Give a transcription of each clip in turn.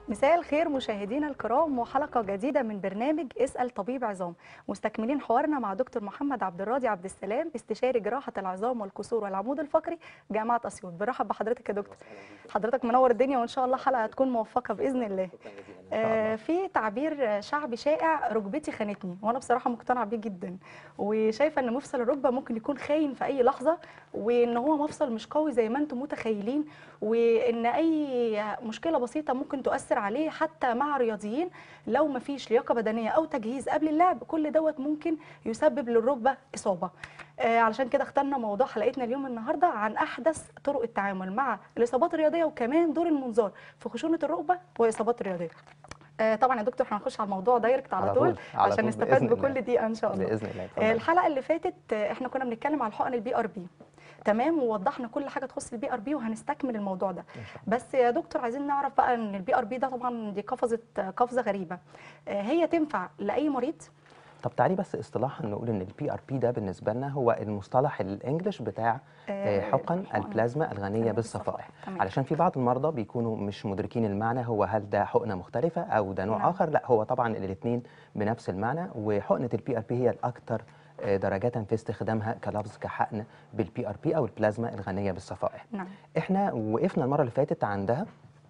مساء الخير مشاهدينا الكرام وحلقة جديدة من برنامج اسأل طبيب عظام. مستكملين حوارنا مع دكتور محمد عبد الراضي عبد السلام، استشاري جراحة العظام والكسور والعمود الفقري جامعة أسيوط. برحب بحضرتك يا دكتور. حضرتك منور الدنيا وإن شاء الله حلقة هتكون موفقة بإذن الله. شكرا جزيلا ان شاء الله. في تعبير شعبي شائع ركبتي خانتني، وانا بصراحه مقتنعه بيه جدا، وشايفه ان مفصل الركبه ممكن يكون خاين في اي لحظه، وان هو مفصل مش قوي زي ما انتم متخيلين، وان اي مشكله بسيطه ممكن تؤثر عليه حتى مع رياضيين لو ما فيش لياقه بدنيه او تجهيز قبل اللعب. كل دوت ممكن يسبب للركبه اصابه. علشان كده اخترنا موضوع حلقتنا اليوم النهارده عن احدث طرق التعامل مع الاصابات الرياضيه، وكمان دور المنظار في خشونه الركبه واصابات الرياضيه. طبعا يا دكتور هنخش على الموضوع دايركت على طول عشان نستفاد بكل دقيقه ان شاء الله. باذن الله. اتفضل. الحلقه اللي فاتت احنا كنا بنتكلم على الحقن البي ار بي، تمام، ووضحنا كل حاجه تخص البي ار بي، وهنستكمل الموضوع ده. بس يا دكتور عايزين نعرف بقى ان البي ار بي ده طبعا دي قفزه غريبه، هي تنفع لاي مريض؟ طب تعالي بس اصطلاحا نقول ان البي ار بي ده بالنسبه لنا هو المصطلح الانجليش بتاع حقن البلازما الغنيه بالصفائح، علشان في بعض المرضى بيكونوا مش مدركين المعنى، هو هل ده حقنه مختلفه او ده نوع اخر؟ لا، هو طبعا الاثنين بنفس المعنى، وحقنه البي ار بي هي الاكثر درجة في استخدامها كلفظ كحقن بالبي ار بي او البلازما الغنيه بالصفائح. نعم. احنا وقفنا المره اللي فاتت عندها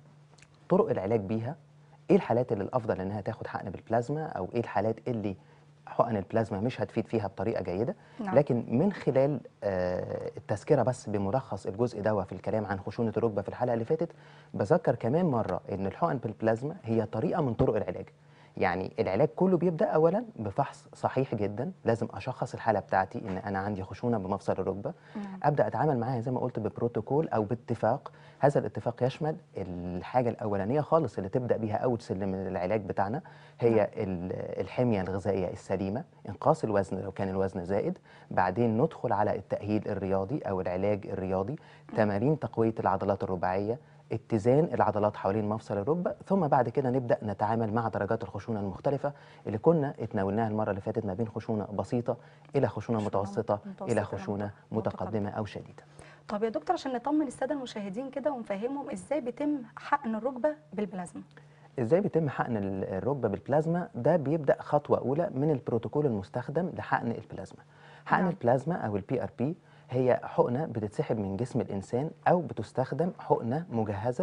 طرق العلاج بيها، ايه الحالات اللي الافضل انها تاخد حقن بالبلازما، او ايه الحالات اللي حقن البلازما مش هتفيد فيها بطريقه جيده. نعم. لكن من خلال التذكره بس بملخص الجزء ده في الكلام عن خشونه الركبه في الحلقه اللي فاتت، بذكر كمان مره ان الحقن بالبلازما هي طريقه من طرق العلاج. يعني العلاج كله بيبدا اولا بفحص صحيح جدا، لازم اشخص الحاله بتاعتي ان انا عندي خشونه بمفصل الركبه. ابدا اتعامل معاها زي ما قلت ببروتوكول او باتفاق. هذا الاتفاق يشمل الحاجه الاولانيه خالص اللي تبدا بيها اول سلم من العلاج بتاعنا، هي الحميه الغذائيه السليمه، انقاص الوزن لو كان الوزن زائد. بعدين ندخل على التاهيل الرياضي او العلاج الرياضي، تمارين تقويه العضلات الرباعيه، اتزان العضلات حوالين مفصل الركبه، ثم بعد كده نبدا نتعامل مع درجات الخشونه المختلفه اللي كنا اتناولناها المره اللي فاتت، ما بين خشونه بسيطه الى خشونه متوسطه الى خشونه متقدمه او شديده. طب يا دكتور عشان نطمن الساده المشاهدين كده ونفهمهم ازاي بيتم حقن الركبه بالبلازما. ازاي بيتم حقن الركبه بالبلازما؟ ده بيبدا خطوه اولى من البروتوكول المستخدم لحقن البلازما. حقن البلازما او البي ار بي هي حقنه بتتسحب من جسم الانسان، او بتستخدم حقنه مجهزه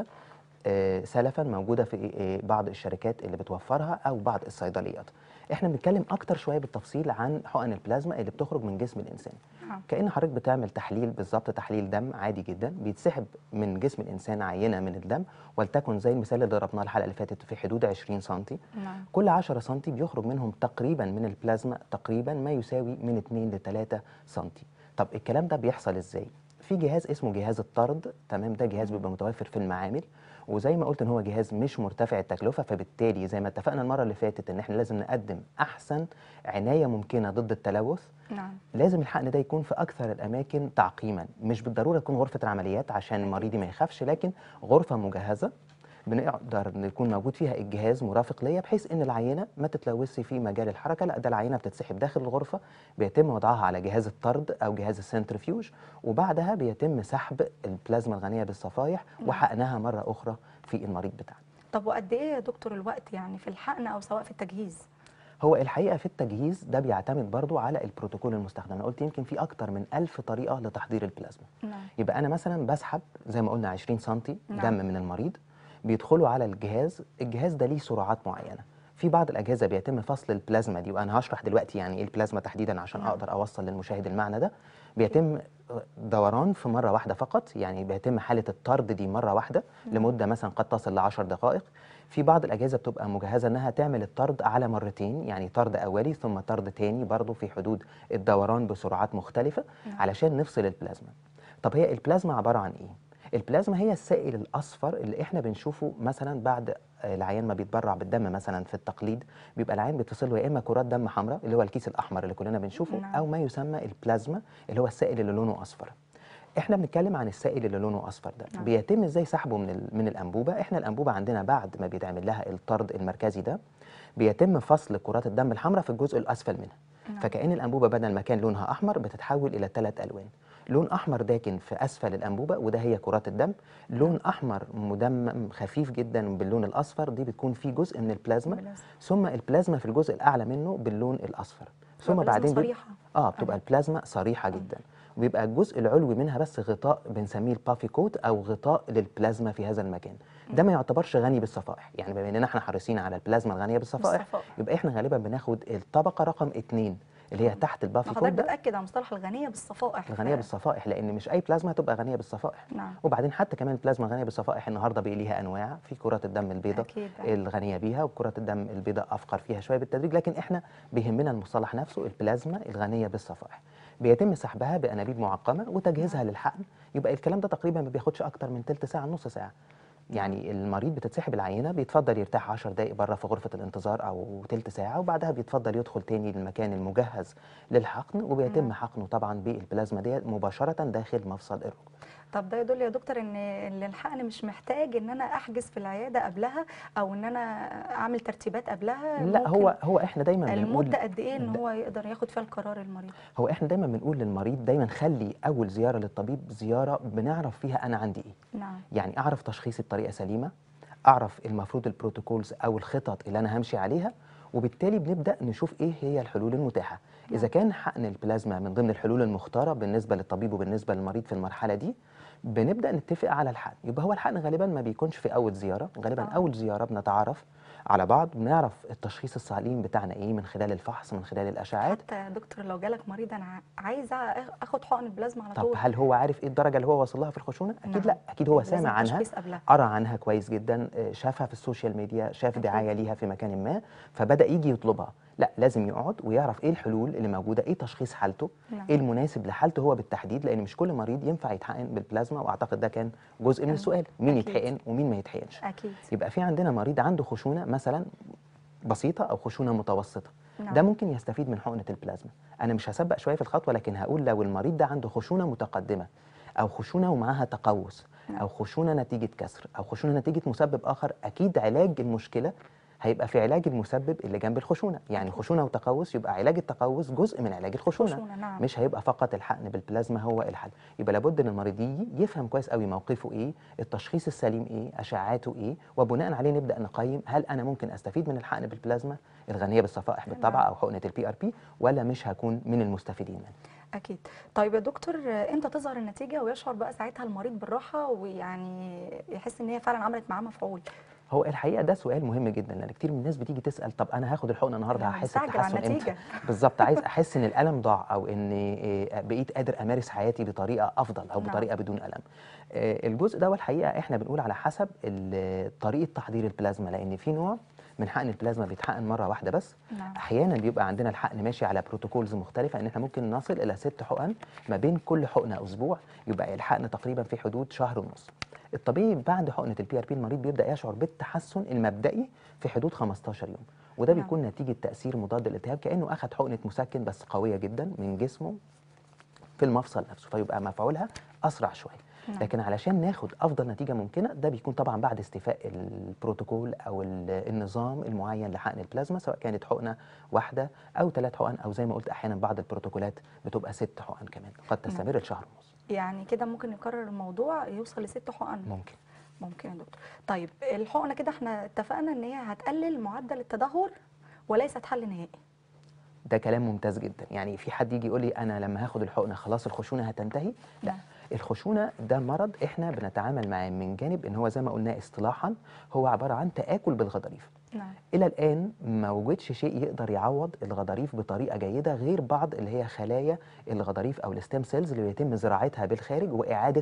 سلفا موجوده في بعض الشركات اللي بتوفرها او بعض الصيدليات. احنا بنتكلم اكتر شويه بالتفصيل عن حقن البلازما اللي بتخرج من جسم الانسان. كأن حضرتك بتعمل تحليل بالظبط، تحليل دم عادي جدا، بيتسحب من جسم الانسان عينه من الدم، ولتكن زي المثال اللي ضربناه الحلقه اللي فاتت في حدود 20 سم. كل 10 سم بيخرج منهم تقريبا من البلازما تقريبا ما يساوي من 2 ل 3 سم. طب الكلام ده بيحصل ازاي؟ في جهاز اسمه جهاز الطرد، تمام، ده جهاز بيبقى متوفر في المعامل، وزي ما قلت ان هو جهاز مش مرتفع التكلفه، فبالتالي زي ما اتفقنا المره اللي فاتت ان احنا لازم نقدم احسن عنايه ممكنه ضد التلوث. لازم الحقن ده يكون في اكثر الاماكن تعقيما، مش بالضروره تكون غرفه العمليات عشان مريضي ما يخافش، لكن غرفه مجهزه بنقدر يكون موجود فيها الجهاز مرافق ليا، بحيث ان العينه ما تتلوثش في مجال الحركه. لا، ده العينه بتتسحب داخل الغرفه، بيتم وضعها على جهاز الطرد او جهاز السنترفيوج، وبعدها بيتم سحب البلازما الغنيه بالصفائح وحقنها مره اخرى في المريض بتاعنا. طب وقد ايه يا دكتور الوقت يعني في الحقن او سواء في التجهيز؟ هو الحقيقه في التجهيز ده بيعتمد برضو على البروتوكول المستخدم. انا قلت يمكن في اكتر من 1000 طريقه لتحضير البلازما. يبقى انا مثلا بسحب زي ما قلنا 20 سم دم من المريض، بيدخلوا على الجهاز ده ليه سرعات معينه. في بعض الاجهزه بيتم فصل البلازما دي، وانا هشرح دلوقتي يعني ايه البلازما تحديدا عشان اقدر اوصل للمشاهد المعنى ده. بيتم دوران في مره واحده فقط، يعني بيتم حاله الطرد دي مره واحده لمده مثلا قد تصل ل 10 دقائق. في بعض الاجهزه بتبقى مجهزه انها تعمل الطرد على مرتين، يعني طرد اولي ثم طرد تاني برضه في حدود الدوران بسرعات مختلفه علشان نفصل البلازما. طب هي البلازما عباره عن ايه؟ البلازما هي السائل الاصفر اللي احنا بنشوفه مثلا بعد العيان ما بيتبرع بالدم. مثلا في التقليد بيبقى العيان بيتصل له يا اما كرات دم حمراء اللي هو الكيس الاحمر اللي كلنا بنشوفه، او ما يسمى البلازما اللي هو السائل اللي لونه اصفر. احنا بنتكلم عن السائل اللي لونه اصفر ده. بيتم ازاي سحبه من الانبوبه؟ احنا الانبوبه عندنا بعد ما بيتعمل لها الطرد المركزي ده، بيتم فصل كرات الدم الحمراء في الجزء الاسفل منها. فكأن الانبوبه بدل ما كان لونها احمر بتتحول الى 3 الوان. لون احمر داكن في اسفل الانبوبه وده هي كرات الدم. لون احمر مدمم خفيف جدا باللون الاصفر دي بتكون فيه جزء من البلازما. بلازما. ثم البلازما في الجزء الاعلى منه باللون الاصفر. بتبقى ثم بلازما بعدين صريحه. بتبقى البلازما صريحه جدا. وبيبقى الجزء العلوي منها بس غطاء بنسميه البافي كوت او غطاء للبلازما في هذا المكان. ده ما يعتبرش غني بالصفائح، يعني بما اننا احنا حريصين على البلازما الغنيه بالصفائح بالصفائح. يبقى احنا غالبا بناخد الطبقه رقم 2 اللي هي تحت البافي حضرتك كوت ده. بتاكد على مصطلح الغنيه بالصفائح. الغنيه بالصفائح لان مش اي بلازما هتبقى غنيه بالصفائح. نعم. وبعدين حتى كمان البلازما الغنيه بالصفائح النهارده بقى ليها انواع، في كرات الدم البيضاء اكيد. الغنيه بيها، وكرات الدم البيضاء افقر فيها شويه بالتدريج، لكن احنا بيهمنا المصطلح نفسه البلازما الغنيه بالصفائح. بيتم سحبها بانابيب معقمه وتجهيزها للحقن. يبقى الكلام ده تقريبا ما بياخدش اكتر من تلت ساعه نص ساعه. يعني المريض بتتسحب العينه بيتفضل يرتاح 10 دقائق بره في غرفه الانتظار او تلت ساعه، وبعدها بيتفضل يدخل تاني للمكان المجهز للحقن، وبيتم حقنه طبعا بالبلازما دي مباشره داخل مفصل الركبه. طب ده يدل يا دكتور ان الحقن مش محتاج ان انا احجز في العياده قبلها او ان انا اعمل ترتيبات قبلها. لا، ممكن هو احنا دايما بنقول المده قد ايه ان هو يقدر ياخد فيها القرار المريض؟ هو احنا دايما بنقول للمريض دايما خلي اول زياره للطبيب زياره بنعرف فيها انا عندي ايه. نعم. يعني اعرف تشخيصي بطريقه سليمه، اعرف المفروض البروتوكولز او الخطط اللي انا همشي عليها، وبالتالي بنبدا نشوف ايه هي الحلول المتاحه. اذا كان حقن البلازما من ضمن الحلول المختاره بالنسبه للطبيب وبالنسبه للمريض في المرحله دي، بنبدا نتفق على الحقن. يبقى هو الحقن غالبا ما بيكونش في اول زياره، غالبا اول زياره بنتعرف على بعض، بنعرف التشخيص السليم بتاعنا ايه من خلال الفحص من خلال الاشعاعات. حتى يا دكتور لو جالك مريض انا عايزه اخد حقن البلازما على طب طول. هل هو عارف ايه الدرجه اللي هو واصل لها في الخشونه؟ اكيد نعم. لا، اكيد هو لازم سامع عنها، تشخيص قبلها. قرا عنها كويس جدا، شافها في السوشيال ميديا، شاف دعايه ليها في مكان ما، فبدا يجي يطلبها. لا، لازم يقعد ويعرف ايه الحلول اللي موجوده، ايه تشخيص حالته، نعم. ايه المناسب لحالته هو بالتحديد، لان مش كل مريض ينفع يتحقن بالبلازما، واعتقد ده كان جزء من السؤال، مين أكيد. يتحقن ومين ما يتحقنش. اكيد. يبقى في عندنا مريض عنده خشونه مثلا بسيطه او خشونه متوسطه، نعم. ده ممكن يستفيد من حقنه البلازما. انا مش هسبق شويه في الخطوه، لكن هقول لو المريض ده عنده خشونه متقدمه او خشونه ومعاها تقوس او خشونه نتيجه كسر او خشونه نتيجه مسبب اخر، اكيد علاج المشكله هيبقى في علاج المسبب اللي جنب الخشونه. يعني خشونه وتقوس يبقى علاج التقوس جزء من علاج الخشونه. نعم. مش هيبقى فقط الحقن بالبلازما هو الحل. يبقى لابد ان المريض يجي يفهم كويس قوي موقفه ايه، التشخيص السليم ايه، اشعاعاته ايه، وبناء عليه نبدا نقيم هل انا ممكن استفيد من الحقن بالبلازما الغنيه بالصفائح بالطبع او حقنه البي ار بي، ولا مش هكون من المستفيدين منه. اكيد. طيب يا دكتور امتى تظهر النتيجه ويشعر بقى ساعتها المريض بالراحه ويعني يحس ان هي فعلا عملت معاه مفعول؟ هو الحقيقه ده سؤال مهم جدا، لان كتير من الناس بتيجي تسال طب انا هاخد الحقنه النهارده هحس مستعجل على بتحسن امتى؟ النتيجه. بالظبط، عايز احس ان الالم ضاع او ان بقيت قادر امارس حياتي بطريقه افضل او بطريقه بدون الم. الجزء ده الحقيقه احنا بنقول على حسب طريقه تحضير البلازما، لان في نوع من حقن البلازما بيتحقن مره واحده بس. نعم. احيانا بيبقى عندنا الحقن ماشي على بروتوكولز مختلفه، ان احنا ممكن نصل الى 6 حقن ما بين كل حقنه اسبوع، يبقى الحقن تقريبا في حدود شهر ونص. الطبيعي بعد حقنه البي ار بي المريض بيبدا يشعر بالتحسن المبدئي في حدود 15 يوم، وده نعم. بيكون نتيجه تاثير مضاد للالتهاب، كانه اخذ حقنه مسكن بس قويه جدا من جسمه في المفصل نفسه، فيبقى مفعولها اسرع شويه. نعم. لكن علشان ناخد افضل نتيجه ممكنه ده بيكون طبعا بعد استيفاء البروتوكول او النظام المعين لحقن البلازما، سواء كانت حقنه واحده او 3 حقن، او زي ما قلت احيانا بعض البروتوكولات بتبقى 6 حقن كمان، قد تستمر لشهر ونص. يعني كده ممكن نكرر الموضوع يوصل ل6 حقن؟ ممكن يا دكتور. طيب الحقنه كده احنا اتفقنا ان هي هتقلل معدل التدهور وليست حل نهائي. ده كلام ممتاز جدا. يعني في حد يجي يقول لي انا لما هاخد الحقنه خلاص الخشونه هتنتهي؟ لا. الخشونه ده مرض احنا بنتعامل معاه من جانب ان هو زي ما قلنا اصطلاحا هو عباره عن تآكل بالغضاريف. نعم. الى الان ما وجدش شيء يقدر يعوض الغضاريف بطريقه جيده غير بعض اللي هي خلايا الغضاريف او الستيم سيلز اللي بيتم زراعتها بالخارج واعاده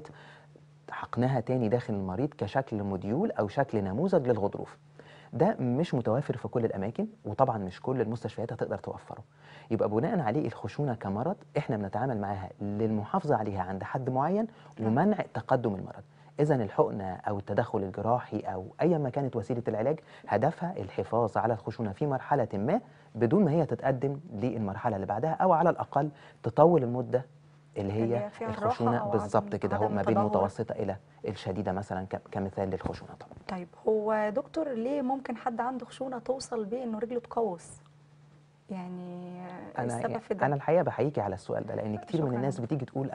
حقنها تاني داخل المريض كشكل موديول او شكل نموذج للغضروف. ده مش متوافر في كل الاماكن، وطبعا مش كل المستشفيات هتقدر توفره. يبقى بناء عليه الخشونه كمرض احنا بنتعامل معاها للمحافظه عليها عند حد معين ومنع تقدم المرض. اذا الحقنه او التدخل الجراحي او ايا ما كانت وسيله العلاج هدفها الحفاظ على الخشونه في مرحله ما بدون ما هي تتقدم للمرحله اللي بعدها، او على الاقل تطول المده اللي هي الخشونه بالظبط كده، هو ما بين المتوسطه الى الشديده مثلا كمثال للخشونه طبعا. طيب هو دكتور ليه ممكن حد عنده خشونه توصل بيه انه رجله تقوس؟ يعني انا السبب في ده؟ انا الحقيقه بحييكي على السؤال ده، لان كتير من شكرا يا الناس دكتور. بتيجي تقول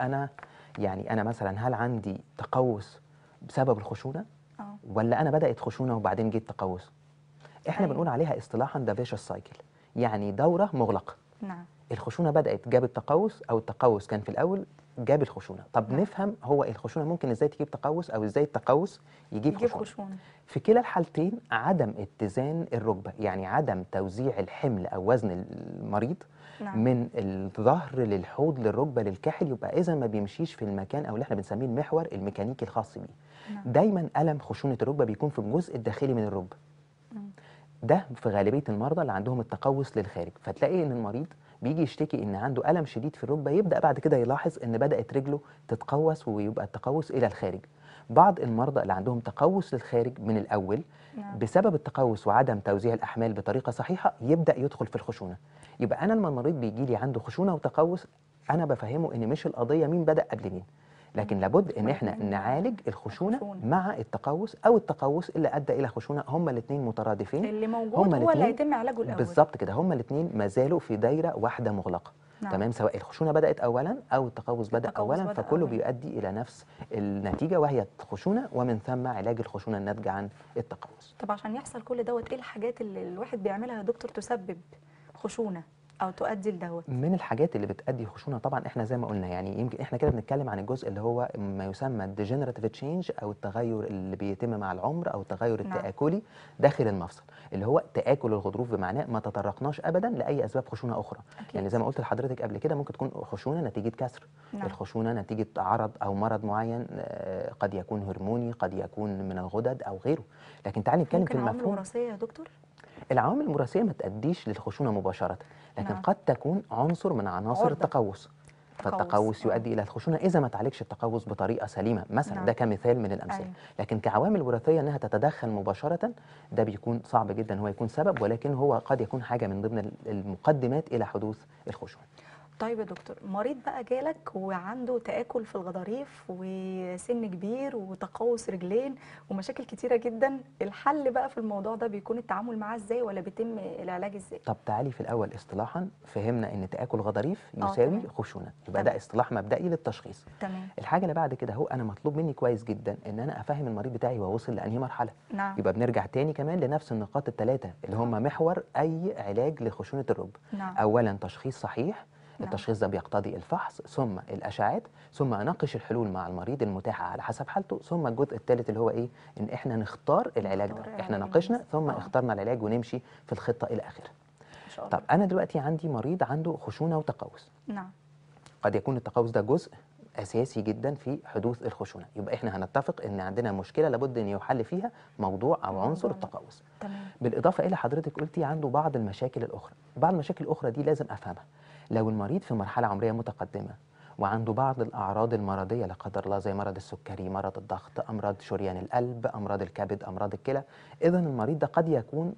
انا مثلا هل عندي تقوس بسبب الخشونه، اه. ولا انا بدات خشونه وبعدين جيت تقوس. احنا ايوه. بنقول عليها اصطلاحا ده فيشس سايكل، يعني دوره مغلقه. نعم. الخشونه بدات جابت تقوس، او التقوس كان في الاول جاب الخشونه. طب نعم. نفهم هو الخشونه ممكن ازاي تجيب تقوس، او ازاي التقوس يجيب يجيب خشونه. خشونه. في كلا الحالتين عدم اتزان الركبه، يعني عدم توزيع الحمل او وزن المريض نعم. من الظهر للحوض للركبه للكاحل، يبقى اذا ما بيمشيش في المكان او اللي احنا بنسميه المحور الميكانيكي الخاص بيه. نعم. دايما الم خشونه الركبه بيكون في الجزء الداخلي من الركبه. مم. ده في غالبيه المرضى اللي عندهم التقوس للخارج، فتلاقي ان المريض بيجي يشتكي ان عنده الم شديد في الركبه، يبدا بعد كده يلاحظ ان بدات رجله تتقوس ويبقى التقوس الى الخارج. بعض المرضى اللي عندهم تقوس للخارج من الاول نعم. بسبب التقوس وعدم توزيع الاحمال بطريقه صحيحه يبدا يدخل في الخشونه. يبقى انا لما المريض بيجي لي عنده خشونه وتقوس، انا بفهمه ان مش القضيه مين بدا قبل مين، لكن لابد ان احنا والاتنين نعالج الخشونه الخشونه مع التقوس، او التقوس اللي ادى الى خشونه. هما الاثنين مترادفين. اللي موجود هما هو اللي الاثنين هيتم علاجه الاول. بالظبط كده، هما الاثنين ما زالوا في دايره واحده مغلقه. نعم. تمام، سواء الخشونه بدات اولا او التقوس بدا التقوس اولا، بدأ فكله اولا. بيؤدي الى نفس النتيجه وهي الخشونه، ومن ثم علاج الخشونه الناتجه عن التقوس. طب عشان يحصل كل دوت، ايه الحاجات اللي الواحد بيعملها يا دكتور تسبب خشونه او تؤدي لدوت؟ من الحاجات اللي بتأدي خشونة طبعا احنا زي ما قلنا، يعني يمكن احنا كده بنتكلم عن الجزء اللي هو ما يسمى الديجنراتيف تشينج، او التغير اللي بيتم مع العمر، او التغير نعم. التآكلي داخل المفصل، اللي هو تآكل الغضروف. بمعناه ما تطرقناش ابدا لاي اسباب خشونة اخرى. اكيد. يعني زي ما قلت لحضرتك قبل كده، ممكن تكون خشونة نتيجة كسر، نعم. الخشونة نتيجة عرض او مرض معين، قد يكون هرموني، قد يكون من الغدد او غيره. لكن تعالي نتكلم في ممكن عوامل المفهوم. وراثيه يا دكتور؟ العوامل الوراثيه ما تؤديش للخشونه مباشره، لكن نعم. قد تكون عنصر من عناصر عرضه. التقوس. تقوس. فالتقوس يؤدي الى الخشونه اذا ما تعالجش التقوس بطريقه سليمه مثلا، نعم. ده كمثال من الامثله. ايوه. لكن كعوامل وراثيه انها تتدخل مباشره، ده بيكون صعب جدا هو يكون سبب، ولكن هو قد يكون حاجه من ضمن المقدمات الى حدوث الخشونه. طيب يا دكتور، مريض بقى جالك وعنده تآكل في الغضاريف وسن كبير وتقوس رجلين ومشاكل كتيرة جدا، الحل بقى في الموضوع ده بيكون التعامل معاه ازاي، ولا بيتم العلاج ازاي؟ طب تعالي في الاول اصطلاحا فهمنا ان تاكل غضاريف اه يساوي تمام. خشونه، يبقى تمام. ده اصطلاح مبدئي للتشخيص. تمام. الحاجه اللي بعد كده، هو انا مطلوب مني كويس جدا ان انا افهم المريض بتاعي هو وصل لانهي مرحله. نعم. يبقى بنرجع تاني كمان لنفس النقاط الثلاثه اللي هم محور اي علاج لخشونه الركبه. نعم. اولا تشخيص صحيح، نعم. التشخيص ده بيقتضي الفحص ثم الاشعاعات، ثم اناقش الحلول مع المريض المتاحه على حسب حالته، ثم الجزء الثالث اللي هو ايه، ان احنا نختار العلاج ده. نختار احنا العلاج ناقشنا المناسب. ثم اخترنا العلاج ونمشي في الخطه الى اخره. ان شاء طب الله. انا دلوقتي عندي مريض عنده خشونه وتقوس. نعم. قد يكون التقوس ده جزء اساسي جدا في حدوث الخشونه، يبقى احنا هنتفق ان عندنا مشكله لابد ان يحل فيها موضوع او عنصر موضوع التقوس. تمام. بالاضافه الى حضرتك قلتي عنده بعض المشاكل الاخرى. بعض المشاكل الاخرى دي لازم افهمها. لو المريض في مرحله عمريه متقدمه وعنده بعض الاعراض المرضيه لا قدر الله، زي مرض السكري، مرض الضغط، امراض شريان القلب، امراض الكبد، امراض الكلى، اذا المريض ده قد يكون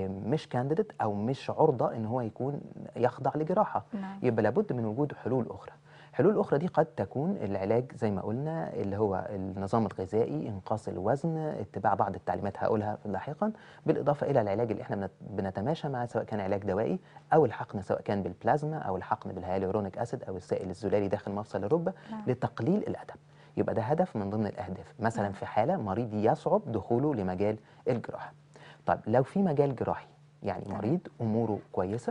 مش كانديديت او مش عرضه ان هو يكون يخضع لجراحه. نعم. يبقى لابد من وجود حلول اخرى. الحلول الاخرى دي قد تكون العلاج زي ما قلنا، اللي هو النظام الغذائي، انقاص الوزن، اتباع بعض التعليمات هقولها لاحقا، بالاضافه الى العلاج اللي احنا بنتماشى معاه، سواء كان علاج دوائي او الحقن، سواء كان بالبلازما او الحقن بالهيالورونيك اسيد او السائل الزلالي داخل مفصل الركبه، نعم. لتقليل الالم. يبقى ده هدف من ضمن الاهداف، مثلا نعم. في حاله مريض يصعب دخوله لمجال الجراحه. طيب لو في مجال جراحي، يعني تمام. مريض اموره كويسه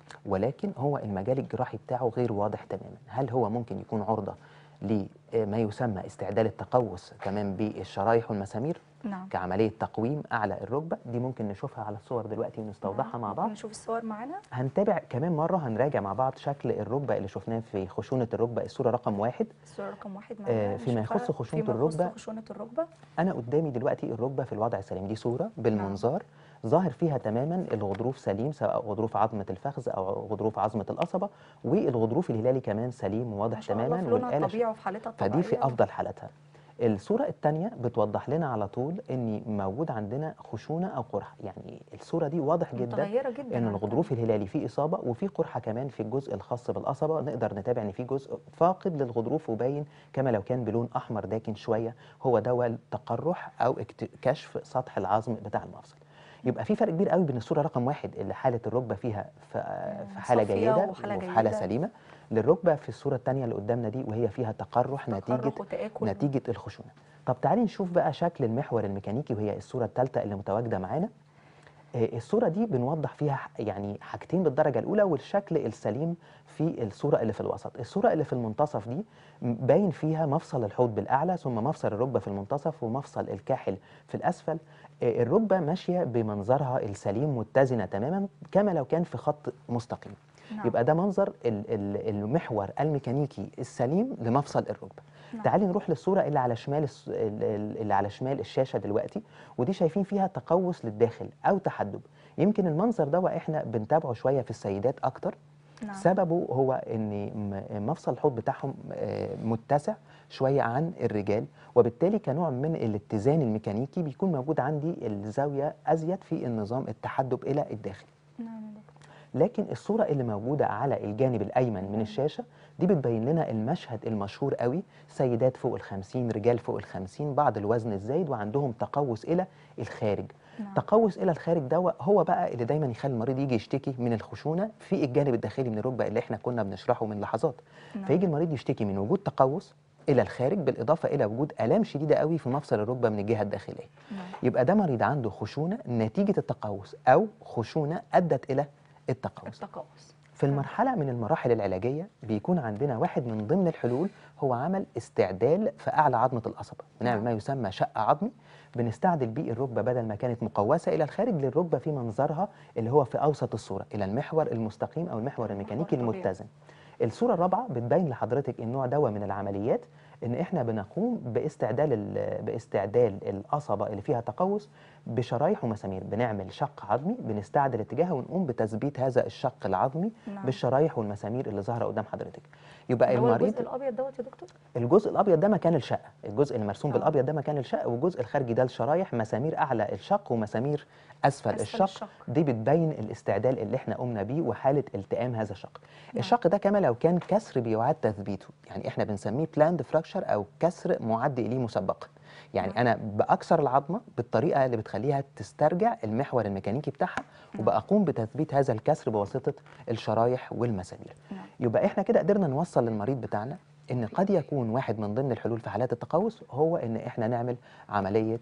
ولكن هو المجال الجراحي بتاعه غير واضح تماما، هل هو ممكن يكون عرضة لما يسمى استعدال التقوس كمان بالشرايح والمسامير نعم. كعملية تقويم أعلى الركبة؟ دي ممكن نشوفها على الصور دلوقتي نعم. ونستوضحها مع ممكن بعض. نشوف الصور معانا. هنتابع كمان مرة، هنراجع مع بعض شكل الركبة اللي شفناه في خشونة الركبة، الصورة رقم 1. الصورة رقم 1 معانا فيما نشوفها. يخص خشونة فيما يخص الركبة، خشونة الركبة. أنا قدامي دلوقتي الركبة في الوضع السليم، دي صورة نعم. بالمنظار ظاهر فيها تماما الغضروف سليم، سواء غضروف عظمة الفخذ أو غضروف عظمة القصبة، والغضروف الهلالي كمان سليم وواضح ما شاء الله تماما، في لونها والآلة الطبيعي وفي حالتها فدي في الطبيعية. أفضل حالتها. الصورة الثانية بتوضح لنا على طول ان موجود عندنا خشونة او قرحة، يعني الصورة دي واضح جدا متغيرة جدا ان عن الغضروف التانية. الهلالي فيه اصابة، وفي قرحة كمان في الجزء الخاص بالقصبة، نقدر نتابع ان في جزء فاقد للغضروف وباين كما لو كان بلون احمر داكن شوية، هو ده التقرح او كشف سطح العظم بتاع المفصل. يبقى في فرق كبير قوي بين الصوره رقم واحد اللي حاله الركبه فيها في حاله صافية جيده وحالة وفي حاله جيدة. سليمه، للركبه في الصوره الثانيه اللي قدامنا دي وهي فيها تقرح تقرح وتآكل. نتيجه الخشونه. طب تعالي نشوف بقى شكل المحور الميكانيكي وهي الصوره الثالثه اللي متواجده معانا. الصورة دي بنوضح فيها يعني حاجتين بالدرجة الأولى والشكل السليم في الصورة اللي في الوسط. الصورة اللي في المنتصف دي باين فيها مفصل الحوض بالأعلى، ثم مفصل الركبة في المنتصف، ومفصل الكاحل في الأسفل. الركبة ماشية بمنظرها السليم متزنة تماما كما لو كان في خط مستقيم. نعم. يبقى ده منظر المحور الميكانيكي السليم لمفصل الركبة. نعم. تعالي نروح للصورة اللي على شمال اللي على شمال الشاشة دلوقتي، ودي شايفين فيها تقوس للداخل أو تحدب. يمكن المنظر ده احنا بنتابعه شوية في السيدات أكتر. نعم. سببه هو ان مفصل الحوض بتاعهم متسع شويه عن الرجال، وبالتالي كنوع من الاتزان الميكانيكي بيكون موجود عندي الزاويه ازيد في النظام التحدب الى الداخل. نعم. لكن الصورة اللي موجودة على الجانب الأيمن من الشاشة دي بتبين لنا المشهد المشهور قوي، سيدات فوق ال50، رجال فوق ال50، بعض الوزن الزايد وعندهم تقوس إلى الخارج. نعم. تقوس إلى الخارج ده هو بقى اللي دايما يخلي المريض يجي يشتكي من الخشونة في الجانب الداخلي من الركبة اللي احنا كنا بنشرحه من لحظات. نعم. فيجي المريض يشتكي من وجود تقوس إلى الخارج بالإضافة إلى وجود آلام شديدة قوي في مفصل الركبة من الجهة الداخلية. نعم. يبقى ده مريض عنده خشونة نتيجة التقوس أو خشونة أدت إلى التقوس. في المرحلة من المراحل العلاجية بيكون عندنا واحد من ضمن الحلول هو عمل استعدال في أعلى عظمة القصبة. بنعمل ما يسمى شق عظمي، بنستعدل بيه الركبة بدل ما كانت مقوسة إلى الخارج للركبة في منظرها اللي هو في أوسط الصورة إلى المحور المستقيم أو المحور الميكانيكي المتزن. الصورة الرابعة بتبين لحضرتك النوع ده من العمليات، ان احنا بنقوم باستعدال القصبه اللي فيها تقوس بشرايح ومسامير. بنعمل شق عظمي، بنستعدل اتجاهه ونقوم بتثبيت هذا الشق العظمي نعم. بالشرايح والمسامير اللي ظاهره قدام حضرتك. يبقى اللي هو المريض الجزء الابيض دوت يا دكتور؟ الجزء الابيض ده مكان الشقه، الجزء اللي مرسوم بالابيض ده مكان الشقه، والجزء الخارجي ده الشرايح، مسامير اعلى الشق ومسامير اسفل الشق. دي بتبين الاستعدال اللي احنا قمنا بيه وحاله التئام هذا الشق. نعم. الشق ده كما لو كان كسر بيعاد تثبيته، يعني احنا بنسميه بلاند فراكشر او كسر معد اليه مسبقا. يعني نعم. انا باكسر العظمه بالطريقه اللي بتخليها تسترجع المحور الميكانيكي بتاعها، وبقوم بتثبيت هذا الكسر بواسطه الشرايح والمسامير. نعم. يبقى احنا كده قدرنا نوصل للمريض بتاعنا ان قد يكون واحد من ضمن الحلول في حالات التقوس هو ان احنا نعمل عمليه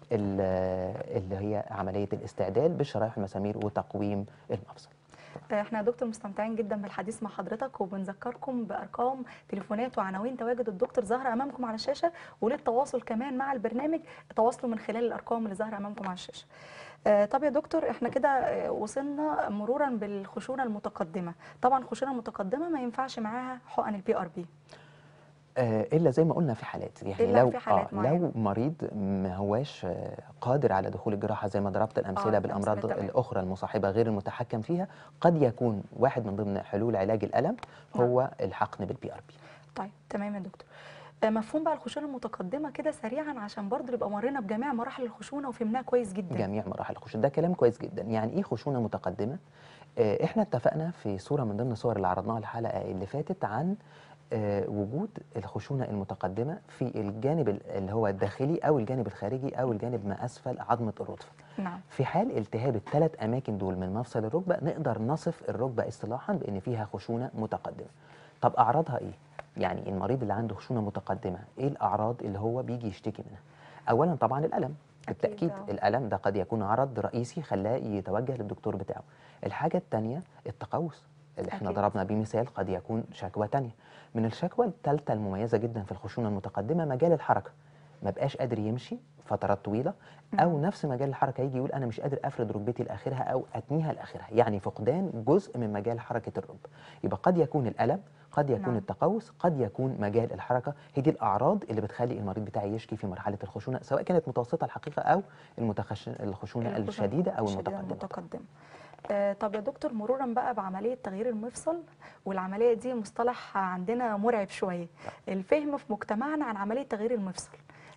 اللي هي عمليه الاستعدال بالشرايح والمسامير وتقويم المفصل. احنا يا دكتور مستمتعين جدا بالحديث مع حضرتك، وبنذكركم بارقام تليفونات وعناوين تواجد الدكتور ظاهره امامكم على الشاشه، وللتواصل كمان مع البرنامج تواصلوا من خلال الارقام اللي ظاهره امامكم على الشاشه. طب يا دكتور احنا كده وصلنا مرورا بالخشونه المتقدمه. طبعا الخشونه المتقدمه ما ينفعش معاها حقن البي ار بي الا زي ما قلنا في حالات، يعني إلا لو في حالات لو مريض ما هواش قادر على دخول الجراحه زي ما ضربت الامثله بالامراض الاخرى المصاحبه غير المتحكم فيها، قد يكون واحد من ضمن حلول علاج الالم هو الحقن بالبي ار بي. طيب تمام يا دكتور. مفهوم بقى الخشونه المتقدمه كده سريعا عشان برضه نبقى مرينا بجميع مراحل الخشونه وفهمناها كويس جدا. جميع مراحل الخشونه ده كلام كويس جدا. يعني ايه خشونه متقدمه؟ احنا اتفقنا في صوره من ضمن الصور اللي عرضناها الحلقه اللي فاتت عن وجود الخشونة المتقدمة في الجانب اللي هو الداخلي أو الجانب الخارجي أو الجانب ما أسفل عظمة الرضفة. نعم. في حال التهاب الثلاث أماكن دول من مفصل الركبة نقدر نصف الركبة اصطلاحا بأن فيها خشونة متقدمة. طب أعراضها إيه؟ يعني المريض اللي عنده خشونة متقدمة إيه الأعراض اللي هو بيجي يشتكي منها؟ أولا طبعا الألم، بالتأكيد الألم ده قد يكون عرض رئيسي خلاه يتوجه للدكتور بتاعه. الحاجة الثانية التقوس اللي احنا ضربنا بيه مثال، قد يكون شكوى تانية. من الشكوى الثالثة المميزة جدا في الخشونة المتقدمة مجال الحركة، ما بقاش قادر يمشي فترات طويلة، أو نفس مجال الحركة يجي يقول أنا مش قادر أفرد ركبتي لآخرها أو أتنيها لآخرها، يعني فقدان جزء من مجال حركة الركبة. يبقى قد يكون الألم، قد يكون التقوس، قد يكون مجال الحركة. هي دي الأعراض اللي بتخلي المريض بتاعي يشكي في مرحلة الخشونة، سواء كانت متوسطة الحقيقة أو الخشونة الشديدة أو المتقدمة. طب يا دكتور مرورا بقى بعملية تغيير المفصل، والعملية دي مصطلح عندنا مرعب شوية الفهم في مجتمعنا عن عملية تغيير المفصل.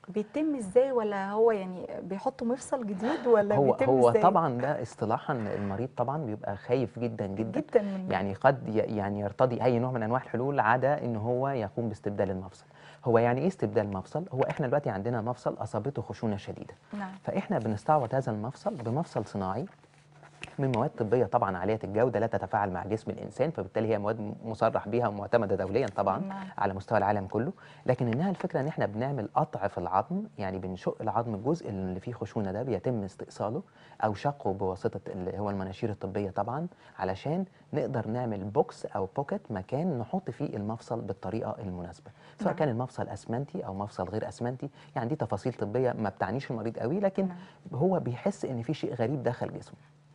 بيتم ازاي، ولا هو يعني بيحطوا مفصل جديد، ولا بيتم هو ازاي؟ طبعا ده اصطلاحا المريض طبعا بيبقى خايف جدا جدا، جدا من. يعني قد يعني يرتضي اي نوع من انواع الحلول عدا ان هو يقوم باستبدال المفصل. هو يعني ايه استبدال المفصل؟ هو احنا دلوقتي عندنا مفصل اصابته خشونه شديده، نعم. فاحنا بنستعوض هذا المفصل بمفصل صناعي من مواد طبيه طبعا عاليه الجوده لا تتفاعل مع جسم الانسان، فبالتالي هي مواد مصرح بها ومعتمده دوليا طبعا نعم. على مستوى العالم كله. لكن انها الفكره ان احنا بنعمل قطع في العظم، يعني بنشق العظم، الجزء اللي فيه خشونه ده بيتم استئصاله او شقه بواسطه اللي هو المناشير الطبيه طبعا، علشان نقدر نعمل بوكس او بوكت مكان نحط فيه المفصل بالطريقه المناسبه، سواء نعم. كان المفصل اسمنتي او مفصل غير اسمنتي. يعني دي تفاصيل طبيه ما بتعنيش المريض قوي، لكن نعم. هو بيحس ان في شيء غريب دخل جسمه.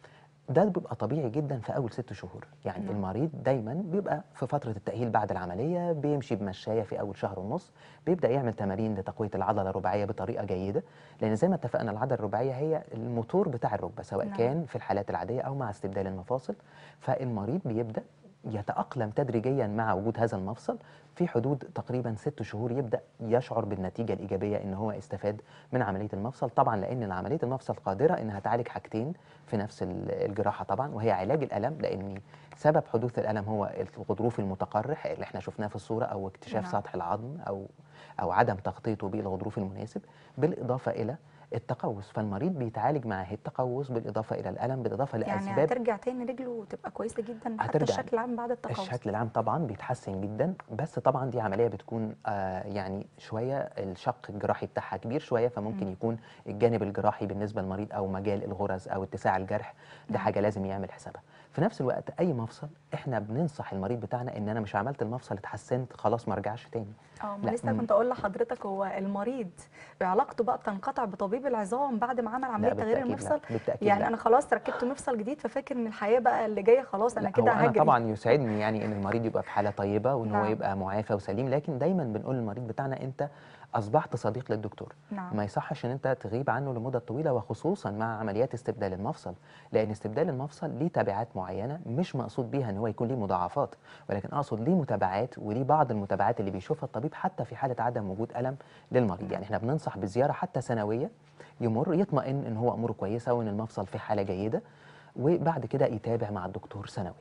ده بيبقى طبيعي جدا في اول 6 شهور. يعني نعم. المريض دايما بيبقى في فتره التاهيل بعد العمليه بيمشي بمشايه في اول شهر ونص، بيبدا يعمل تمارين لتقويه العضله الرباعيه بطريقه جيده، لان زي ما اتفقنا العضله الرباعيه هي الموتور بتاع الركبه سواء نعم. كان في الحالات العاديه او مع استبدال المفاصل. فالمريض بيبدا يتأقلم تدريجيا مع وجود هذا المفصل. في حدود تقريبا 6 شهور يبدأ يشعر بالنتيجة الإيجابية إن هو استفاد من عملية المفصل، طبعا لأن عملية المفصل قادرة إنها تعالج حاجتين في نفس الجراحة طبعا، وهي علاج الألم، لأن سبب حدوث الألم هو الغضروف المتقرح اللي احنا شفناه في الصورة، أو اكتشاف نعم. سطح العظم، أو عدم تغطيته بالغضروف المناسب، بالإضافة إلى التقوس. فالمريض بيتعالج معاه التقوس بالإضافة إلى الألم بالإضافة يعني لأسباب. هترجع تاني رجله وتبقى كويسة جدا، حتى هترجع الشكل العام بعد التقوس؟ الشكل العام طبعا بيتحسن جدا، بس طبعا دي عمليه بتكون يعني شويه الشق الجراحي بتاعها كبير شويه، فممكن مم. يكون الجانب الجراحي بالنسبه للمريض او مجال الغرز او اتساع الجرح ده نعم. حاجه لازم يعمل حسابها. في نفس الوقت اي مفصل احنا بننصح المريض بتاعنا ان انا مش عملت المفصل اتحسنت خلاص ما ارجعش تاني. اه، ما لا لسه كنت اقول لحضرتك، هو المريض علاقته بقى بتنقطع بطبيب العظام بعد ما عمل عمليه لا تغيير بالتاكيد لا، المفصل؟ بالتاكيد يعني لا. انا خلاص ركبت مفصل جديد، ففاكر ان الحياه بقى اللي جايه خلاص انا لا كده هو انا هجري. طبعا يسعدني يعني ان المريض يبقى في حاله طيبه وان هو نعم. يبقى معافى وسليم، لكن دايما بنقول للمريض بتاعنا انت اصبحت صديق للدكتور. نعم. ما يصحش ان انت تغيب عنه لمده طويله، وخصوصا مع عمليات استبدال المفصل، لان استبدال المفصل ليه تبعات معينه مش مقصود بيها ان هو يكون ليه مضاعفات، ولكن اقصد ليه متابعات، وليه بعض المتابعات اللي بيشوفها الطبيب حتى في حاله عدم وجود الم للمريض. نعم. يعني احنا بننصح بزياره حتى سنويه يمر يطمئن ان هو اموره كويسه وان المفصل في حاله جيده، وبعد كده يتابع مع الدكتور سنوي.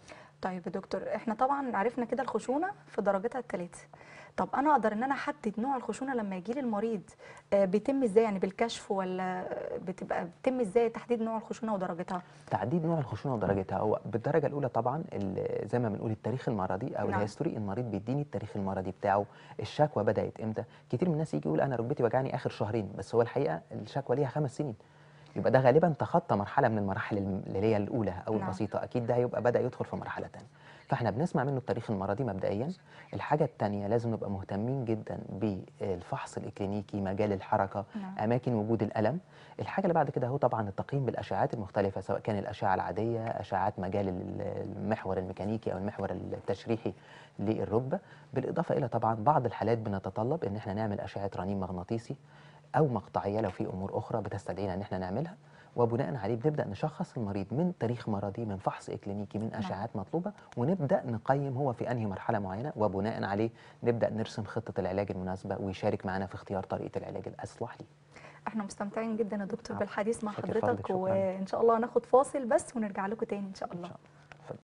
طيب يا دكتور، احنا طبعا عرفنا كده الخشونه في درجاتها الثلاثه. طب انا اقدر ان انا احدد نوع الخشونه لما يجي لي المريض بيتم ازاي؟ يعني بالكشف، ولا بتتم ازاي تحديد نوع الخشونه ودرجتها؟ تعديد نوع الخشونه ودرجتها هو بالدرجه الاولى طبعا زي ما بنقول التاريخ المرضي او نعم. الهيستوري. المريض بيديني التاريخ المرضي بتاعه، الشكوى بدات امتى. كتير من الناس يجي يقول انا ركبتي وجعني اخر شهرين، بس هو الحقيقه الشكوى ليها 5 سنين. يبقى ده غالبا تخطى مرحله من المراحل اللي هي الاولى او نعم. البسيطه، اكيد ده هيبقى بدا يدخل في مرحله ثانيه. فاحنا بنسمع منه التاريخ المرضي مبدئيا. الحاجه الثانيه لازم نبقى مهتمين جدا بالفحص الاكلينيكي، مجال الحركه، نعم. اماكن وجود الالم. الحاجه اللي بعد كده هو طبعا التقييم بالاشعاعات المختلفه، سواء كان الاشعه العاديه، اشعاعات مجال المحور الميكانيكي او المحور التشريحي للركبه، بالاضافه الى طبعا بعض الحالات بنتطلب ان احنا نعمل اشعه رنين مغناطيسي او مقطعيه لو في امور اخرى بتستدعينا ان احنا نعملها. وبناء عليه بنبدا نشخص المريض من تاريخ مرضي، من فحص اكلينيكي، من نعم. اشعاعات مطلوبه، ونبدا نقيم هو في انهي مرحله معينه، وبناء عليه نبدا نرسم خطه العلاج المناسبه ويشارك معنا في اختيار طريقه العلاج الاصلح ليه. احنا مستمتعين جدا يا دكتور عفوا. بالحديث مع شاكر فضلك، حضرتك، شكرا. وان شاء الله هناخد فاصل بس ونرجع لكم تاني ان شاء ان الله. شاء الله.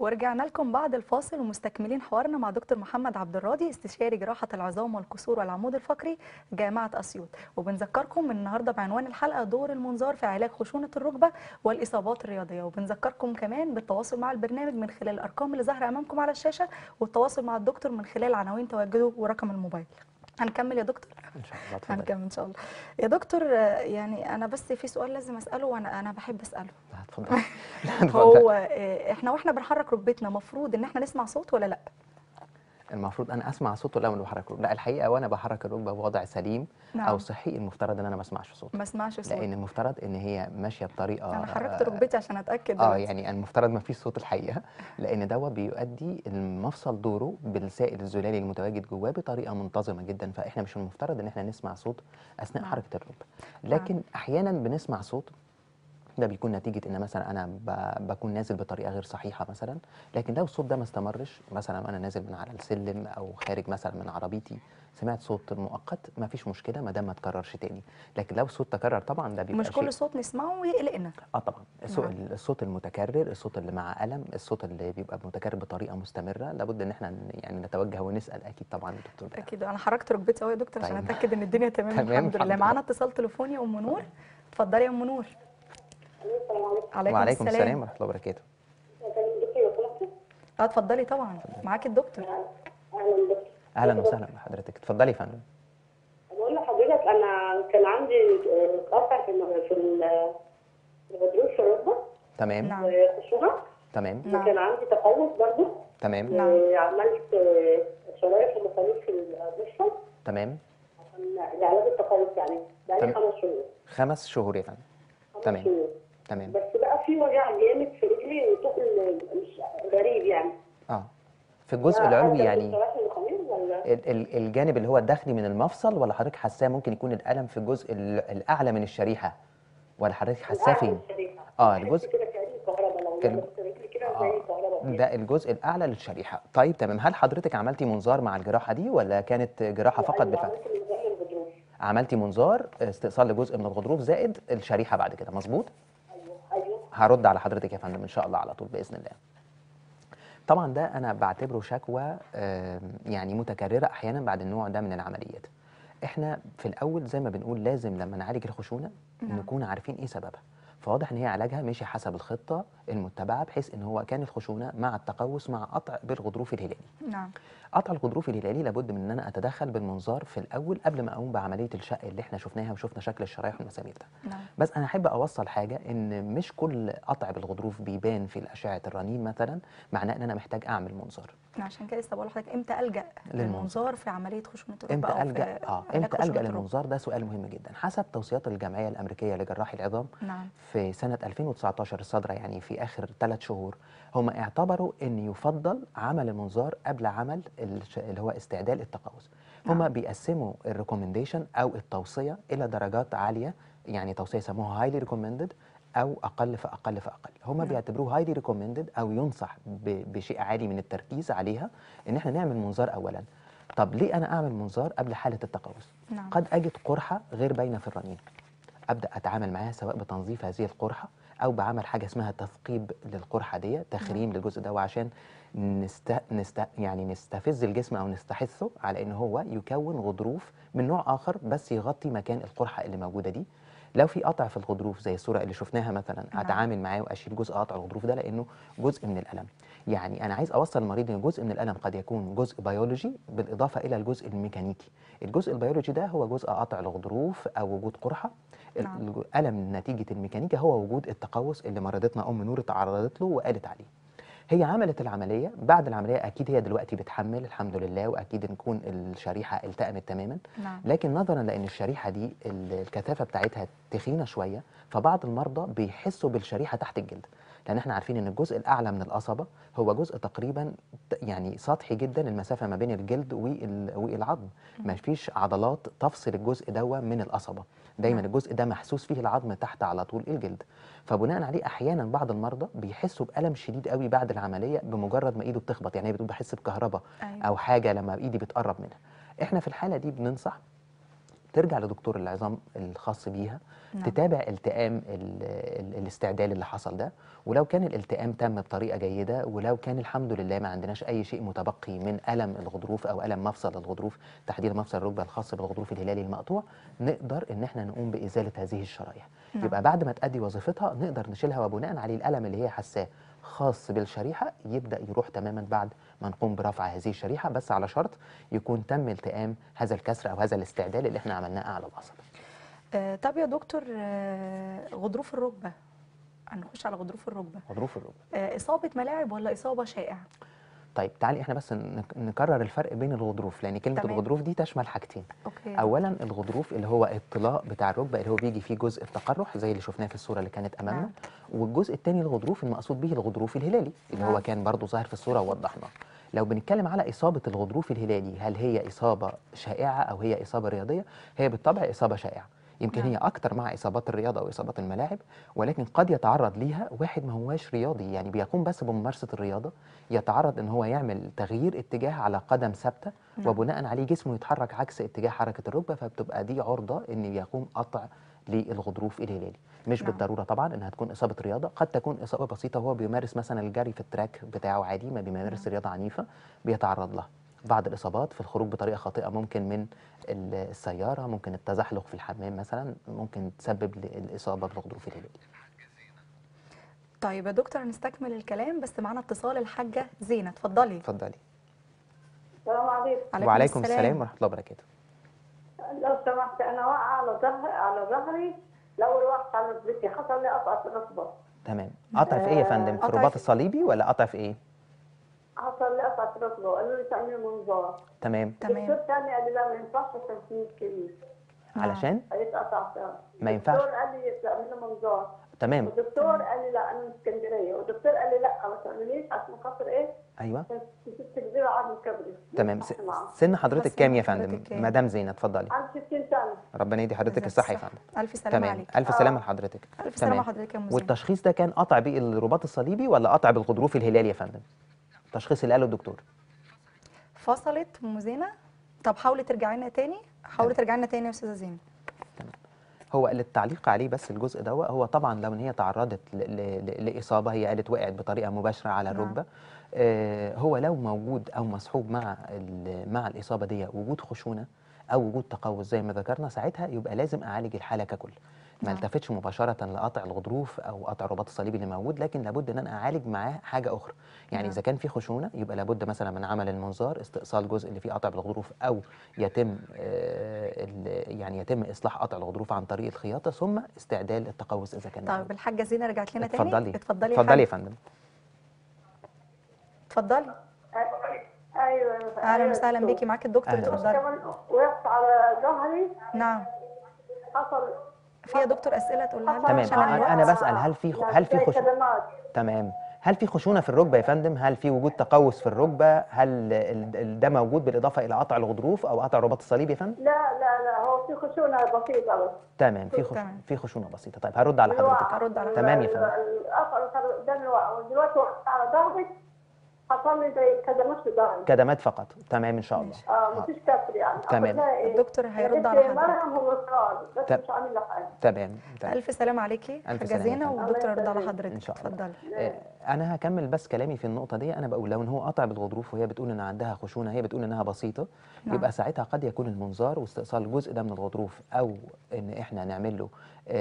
ورجعنا لكم بعد الفاصل ومستكملين حوارنا مع دكتور محمد عبد الراضي، استشاري جراحة العظام والكسور والعمود الفقري جامعة أسيوط. وبنذكركم من النهارده بعنوان الحلقة دور المنظار في علاج خشونة الركبة والإصابات الرياضية. وبنذكركم كمان بالتواصل مع البرنامج من خلال الأرقام اللي ظاهرة أمامكم على الشاشة، والتواصل مع الدكتور من خلال عناوين تواجده ورقم الموبايل. هنكمل يا دكتور؟ ان شاء الله اتفضلي. هنكمل إن شاء الله. يا دكتور يعني أنا بس في سؤال لازم أسأله، وأنا بحب أسأله. اتفضلي. لا هو اتفضلي. احنا واحنا بنحرك ركبتنا مفروض ان احنا نسمع صوت ولا لا؟ المفروض انا اسمع صوت ولا وانا بحرك الركبه؟ لا، الحقيقه وانا بحرك الركبه بوضع سليم او نعم. صحي المفترض ان انا ما اسمعش صوت، ما اسمعش صوت. لان المفترض ان هي ماشيه بطريقه انا حركت ركبتي عشان اتاكد دلوقتي. يعني المفترض ما فيش صوت الحقيقه، لان دوت بيؤدي المفصل دوره بالسائل الزلالي المتواجد جواه بطريقه منتظمه جدا، فاحنا مش المفترض ان احنا نسمع صوت اثناء نعم. حركه الركبه. لكن احيانا بنسمع صوت، ده بيكون نتيجة إن مثلا أنا بكون نازل بطريقة غير صحيحة مثلا، لكن لو الصوت ده ما استمرش، مثلا أنا نازل من على السلم أو خارج مثلا من عربيتي سمعت صوت مؤقت، ما فيش مشكلة ما دام ما اتكررش تاني. لكن لو الصوت تكرر طبعا ده بيبقى مش شيء. كل صوت نسمعه ويقلقنا. طبعا نعم. الصوت المتكرر، الصوت اللي مع ألم، الصوت اللي بيبقى متكرر بطريقة مستمرة، لابد إن احنا يعني نتوجه ونسأل أكيد طبعا الدكتور بتاعنا. اكيد انا حركت ركبتي اهو يا دكتور عشان طيب. اتاكد ان الدنيا تمام. تمام الحمد لله. الحمد معانا لله. اتصال تليفوني ام نور. اتفضلي يا ام نور. السلام عليكم. عليكم وعليكم السلام. السلام ورحمة الله وبركاته. كلام دكتور لو سمحتي. اتفضلي طبعا، معاكي الدكتور. اهلا دكتور. أهلا وسهلا بحضرتك، اتفضلي يا فندم. بقول لحضرتك انا كان عندي قطع في الغضروف في الركبه تمام. نعم. وخشونه، تمام. نعم. وكان عندي تقوس برضه، تمام. نعم. وعملت شرايح ومصاريف في المفصل تمام. عشان لعلاج التقوس، يعني بقالي تمام. 5 شهور. 5 شهور يا فندم. 5 تمام. شهور. تمام. بس بقى في وجع جامد في رجلي وتقل مش غريب يعني. في الجزء ده العلوي ده يعني شرايح المخامير ولا؟ الجانب اللي هو الداخلي من المفصل، ولا حضرتك حاساه ممكن يكون الألم في الجزء الأعلى من الشريحة، ولا حضرتك حاساه الأعلى فين؟ من الشريحة. الجزء كده كأني كهرباء، لو لمست رجلي كده زي كهرباء كده. ده الجزء الأعلى للشريحة. طيب تمام، هل حضرتك عملتي منظار مع الجراحة دي ولا كانت جراحة فقط ايوه بالفعل؟ عملت منظار للغضروف. عملتي منظار استئصال لجزء من الغضروف زائد الشريحة بعد كده، مظبوط؟ ايوه. هرد على حضرتك يا فندم إن شاء الله على طول بإذن الله. طبعا ده انا بعتبره شكوى يعني متكرره احيانا بعد النوع ده من العمليات. احنا في الاول زي ما بنقول لازم لما نعالج الخشونه نعم. نكون عارفين ايه سببها، فواضح ان هي علاجها ماشي حسب الخطه المتبعه، بحيث ان هو كان الخشونه مع التقوس مع قطع بالغضروف الهلالي. نعم. قطع الغضروف الهلالي لابد من ان انا اتدخل بالمنظار في الاول قبل ما اقوم بعمليه الشق اللي احنا شفناها وشفنا شكل الشرايح والمسامير ده. نعم. بس انا احب اوصل حاجه، ان مش كل قطع بالغضروف بيبان في الاشعه الرنين مثلا معناه ان انا محتاج اعمل منظار. عشان كده لسه بقول لحضرتك امتى الجا للمنظار. للمنظار في عمليه خشونه الركبه امتى او الجا في علاج امتى خشونة الجا الركبة؟ للمنظار؟ ده سؤال مهم جدا. حسب توصيات الجمعيه الامريكيه لجراحي العظام نعم. في سنه 2019 الصادره يعني في اخر 3 شهور، هم اعتبروا ان يفضل عمل المنظار قبل عمل اللي هو استعدال التقوس. هم نعم. بيقسموا الريكومنديشن او التوصيه الى درجات عاليه، يعني توصيه يسموها هايلي ريكومندد او اقل فاقل فاقل. هم نعم. بيعتبروه هايلي ريكومندد او ينصح بشيء عالي من التركيز عليها ان احنا نعمل منظار اولا. طب ليه انا اعمل منظار قبل حاله التقوس؟ نعم. قد اجد قرحه غير باينه في الرنين، ابدا اتعامل معاها سواء بتنظيف هذه القرحه او بعمل حاجه اسمها تثقيب للقرحه دي، تخريم للجزء ده، وعشان يعني نستفز الجسم او نستحثه على ان هو يكون غضروف من نوع اخر بس يغطي مكان القرحه اللي موجوده دي. لو في قطع في الغضروف زي الصوره اللي شفناها مثلا، نعم. اتعامل معاه واشيل جزء قطع الغضروف ده لانه جزء من الالم. يعني انا عايز اوصل المريض ان جزء من الالم قد يكون جزء بيولوجي بالاضافه الى الجزء الميكانيكي. الجزء البيولوجي ده هو جزء قطع الغضروف او وجود قرحه. نعم. الالم نتيجه الميكانيكا هو وجود التقوس اللي مريضتنا ام نور تعرضت له وقالت عليه. هي عملت العمليه، بعد العمليه اكيد هي دلوقتي بتحمل الحمد لله، واكيد نكون الشريحه التأمت تماما. نعم. لكن نظرا لان الشريحه دي الكثافه بتاعتها تخينه شويه، فبعض المرضى بيحسوا بالشريحه تحت الجلد، لان احنا عارفين ان الجزء الاعلى من القصبه هو جزء تقريبا يعني سطحي جدا، المسافه ما بين الجلد والعظم، ما فيش عضلات تفصل الجزء ده من القصبه، دايما نعم. الجزء ده محسوس فيه العظم تحت على طول الجلد. فبناء عليه احيانا بعض المرضى بيحسوا بالم شديد قوي بعد العمليه بمجرد ما ايده بتخبط، يعني هي بتقول بحس بكهرباء أيوة. او حاجه لما ايدي بتقرب منها. احنا في الحاله دي بننصح ترجع لدكتور العظام الخاص بيها، تتابع التئام الاستعدال اللي حصل ده، ولو كان الالتئام تم بطريقه جيده، ولو كان الحمد لله ما عندناش اي شيء متبقي من الم الغضروف او الم مفصل الغضروف، تحديدا مفصل الركبه الخاص بالغضروف الهلالي المقطوع، نقدر ان احنا نقوم بازاله هذه الشرايح. يبقى بعد ما تأدي وظيفتها نقدر نشيلها، وبناء عليه الالم اللي هي حاساه خاص بالشريحه يبدا يروح تماما بعد ما نقوم برفع هذه الشريحه، بس على شرط يكون تم التئام هذا الكسر او هذا الاستعدال اللي احنا عملناه اعلى العصب. طب يا دكتور، غضروف الركبه، هنخش على غضروف الركبه. غضروف الركبه اصابه ملاعب ولا اصابه شائعه؟ طيب تعالي احنا بس نكرر الفرق بين الغضروف، لان كلمه تمام. الغضروف دي تشمل حاجتين. اوكي. اولا الغضروف اللي هو الطلاء بتاع الركبه، اللي هو بيجي فيه جزء التقرح زي اللي شفناه في الصوره اللي كانت امامنا. نعم. والجزء الثاني الغضروف المقصود به الغضروف الهلالي اللي هو نعم. كان برضو ظاهر في الصوره ووضحناه. لو بنتكلم على اصابه الغضروف الهلالي، هل هي اصابه شائعه او هي اصابه رياضيه؟ هي بالطبع اصابه شائعه. يمكن نعم. هي اكتر مع اصابات الرياضه او اصابات الملاعب، ولكن قد يتعرض ليها واحد ما هواش رياضي، يعني بيقوم بس بممارسه الرياضه، يتعرض ان هو يعمل تغيير اتجاه على قدم ثابته، نعم. وبناء عليه جسمه يتحرك عكس اتجاه حركه الركبه، فبتبقى دي عرضه ان يقوم قطع للغضروف الهلالي. مش نعم. بالضروره طبعا انها تكون اصابه رياضه، قد تكون اصابه بسيطه وهو بيمارس مثلا الجري في التراك بتاعه عادي، ما بيمارس رياضه عنيفه بيتعرض لها. بعض الاصابات في الخروج بطريقه خاطئه ممكن من السياره، ممكن التزحلق في الحمام مثلا، ممكن تسبب الاصابه بالغضروف الهلالي. طيب يا دكتور، هنستكمل الكلام بس معانا اتصال الحاجه زينه، اتفضلي. اتفضلي. السلام عليكم. وعليكم السلام ورحمه الله وبركاته. لو سمحت، انا واقعه على ظهري، لو وقعت على ركبتي حصل لي قطع في الركبه. تمام. قطع في ايه يا فندم؟ في قطع الرباط في- الصليبي ولا قطع في ايه؟ حصل لي قطع في الركبه وقالوا لي تعملي منظار. تمام. تمام. الدكتور تاني قال لي لا، ما ينفعش عشان في كبير. علشان هيتقطع فيها. ما ينفعش. الدكتور قال لي تعملي منظار. تمام. والدكتور قال لي لا، انا من اسكندريه، والدكتور قال لي لا ما تعمليش عشان خاطر ايه؟ ايوه عشان ست كبيره عظم كبري. تمام. معاها. سن حضرتك بس كام يا سن فندم؟ حضرتك كام؟ مدام زينه اتفضلي. عندي 60 سنه. ربنا يدي حضرتك بالظبط الصحه يا صح. فندم. الف سلامه تمام. عليك. الف سلامه لحضرتك. الف سلامه تمام. حضرتك يا ام زينه. والتشخيص ده كان قطع بالرباط الصليبي ولا قطع بالغضروف الهلالي يا فندم؟ التشخيص اللي قاله الدكتور. فصلت ام زينه. طب حاولي ترجعي لنا تاني، حاولي ترجعي لنا تاني يا استاذه زينه. هو للتعليق عليه بس الجزء ده، هو طبعا لو ان هي تعرضت لاصابه، هي قالت وقعت بطريقه مباشره على نعم. الركبه، هو لو موجود او مصحوب مع الاصابه دي وجود خشونه او وجود تقوس زي ما ذكرنا، ساعتها يبقى لازم اعالج الحاله ككل. ما نعم. التفتش مباشره لقطع الغضروف او قطع الرباط الصليبي اللي موجود، لكن لابد ان انا اعالج معاه حاجه اخرى. يعني نعم. اذا كان في خشونه يبقى لابد مثلا من عمل المنظار، استئصال جزء اللي فيه قطع بالغضروف، او يتم يعني يتم اصلاح قطع الغضروف عن طريق الخياطه، ثم استعدال التقوس اذا كان طيب موجود. الحاجه زينه رجعت لنا تاني. اتفضلي. اتفضلي اتفضلي يا حاجة. فندم. اتفضلي. ايوه. اهلا وسهلا دكتور. بيكي، معاكي الدكتور، أهلا اتفضلي. كمان وقفت على ظهري. نعم. حصل. في يا دكتور اسئله تقولها لنا تمام. عشان الوقت. انا بسال هل في خدمات. تمام. هل في خشونه في الركبه يا فندم؟ هل في وجود تقوس في الركبه؟ هل ده موجود بالاضافه الى قطع الغضروف او قطع الرباط الصليبي يا فندم؟ لا، هو في خشونه بسيطه بس. تمام. تمام. في خشونه بسيطه. طيب هرد على حضرتك. هرد على تمام يا فندم. القطع قدام الوقع، ودلوقتي وقفت على ظهري حصل لي زي كدمات في ظهري. كدمات فقط. تمام ان شاء الله. مفيش كسر يعني. تمام. الدكتور هيرد على حضرتك. مرهم ومسار بس تمام. مش عامل له حاجه. تمام. الف سلامه عليكي ألف حاجه سلامة زينه، يا فندم. والدكتور الله هيرد على يسلمك. حضرتك. ان شاء الله. اتفضلي. انا هكمل بس كلامي في النقطه دي. انا بقول لو ان هو قطع بالغضروف وهي بتقول ان عندها خشونه، هي بتقول انها بسيطه، نعم. يبقى ساعتها قد يكون المنظار واستئصال جزء ده من الغضروف، او ان احنا نعمل له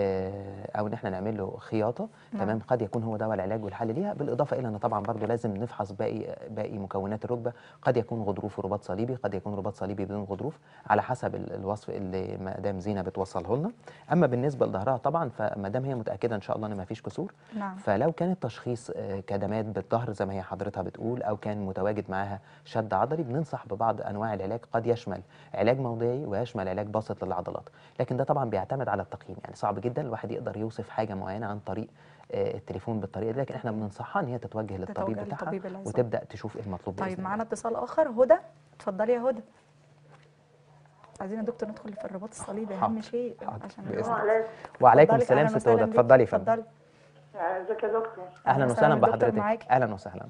خياطه. نعم. تمام. قد يكون هو ده هو العلاج والحل ليها، بالاضافه الى ان طبعا برضو لازم نفحص باقي مكونات الركبه. قد يكون غضروف ورباط صليبي، قد يكون رباط صليبي بدون غضروف، على حسب الوصف اللي مدام زينه بتوصله لنا. اما بالنسبه لظهرها طبعا، فمادام هي متاكده ان شاء الله ان ما فيش كسور، نعم. فلو كان التشخيص كدمات بالظهر زي ما هي حضرتها بتقول، او كان متواجد معاها شد عضلي، بننصح ببعض انواع العلاج، قد يشمل علاج موضعي ويشمل علاج باسط للعضلات. لكن ده طبعا بيعتمد على التقييم، يعني صعب جدا الواحد يقدر يوصف حاجه معينه عن طريق التليفون بالطريقه دي، لكن احنا بننصحها ان هي تتوجه للطبيب بتاعها للطبيب العظام. وتبدا تشوف ايه المطلوب. طيب بإذن معانا الله. اتصال اخر. هدى، اتفضلي يا هدى. عايزين يا دكتور ندخل في الرباط الصليبي، اهم حاضر. شيء حاضر. عشان بإذن الوقت. الله. وعليكم اتفضلي. السلام أهلاً ست هدى. وسهلاً بيكي. اتفضلي يا فندم. اتفضلي. ازيك يا دكتور؟ اهلا وسهلا الدكتور بحضرتك. معاكي. اهلا وسهلا.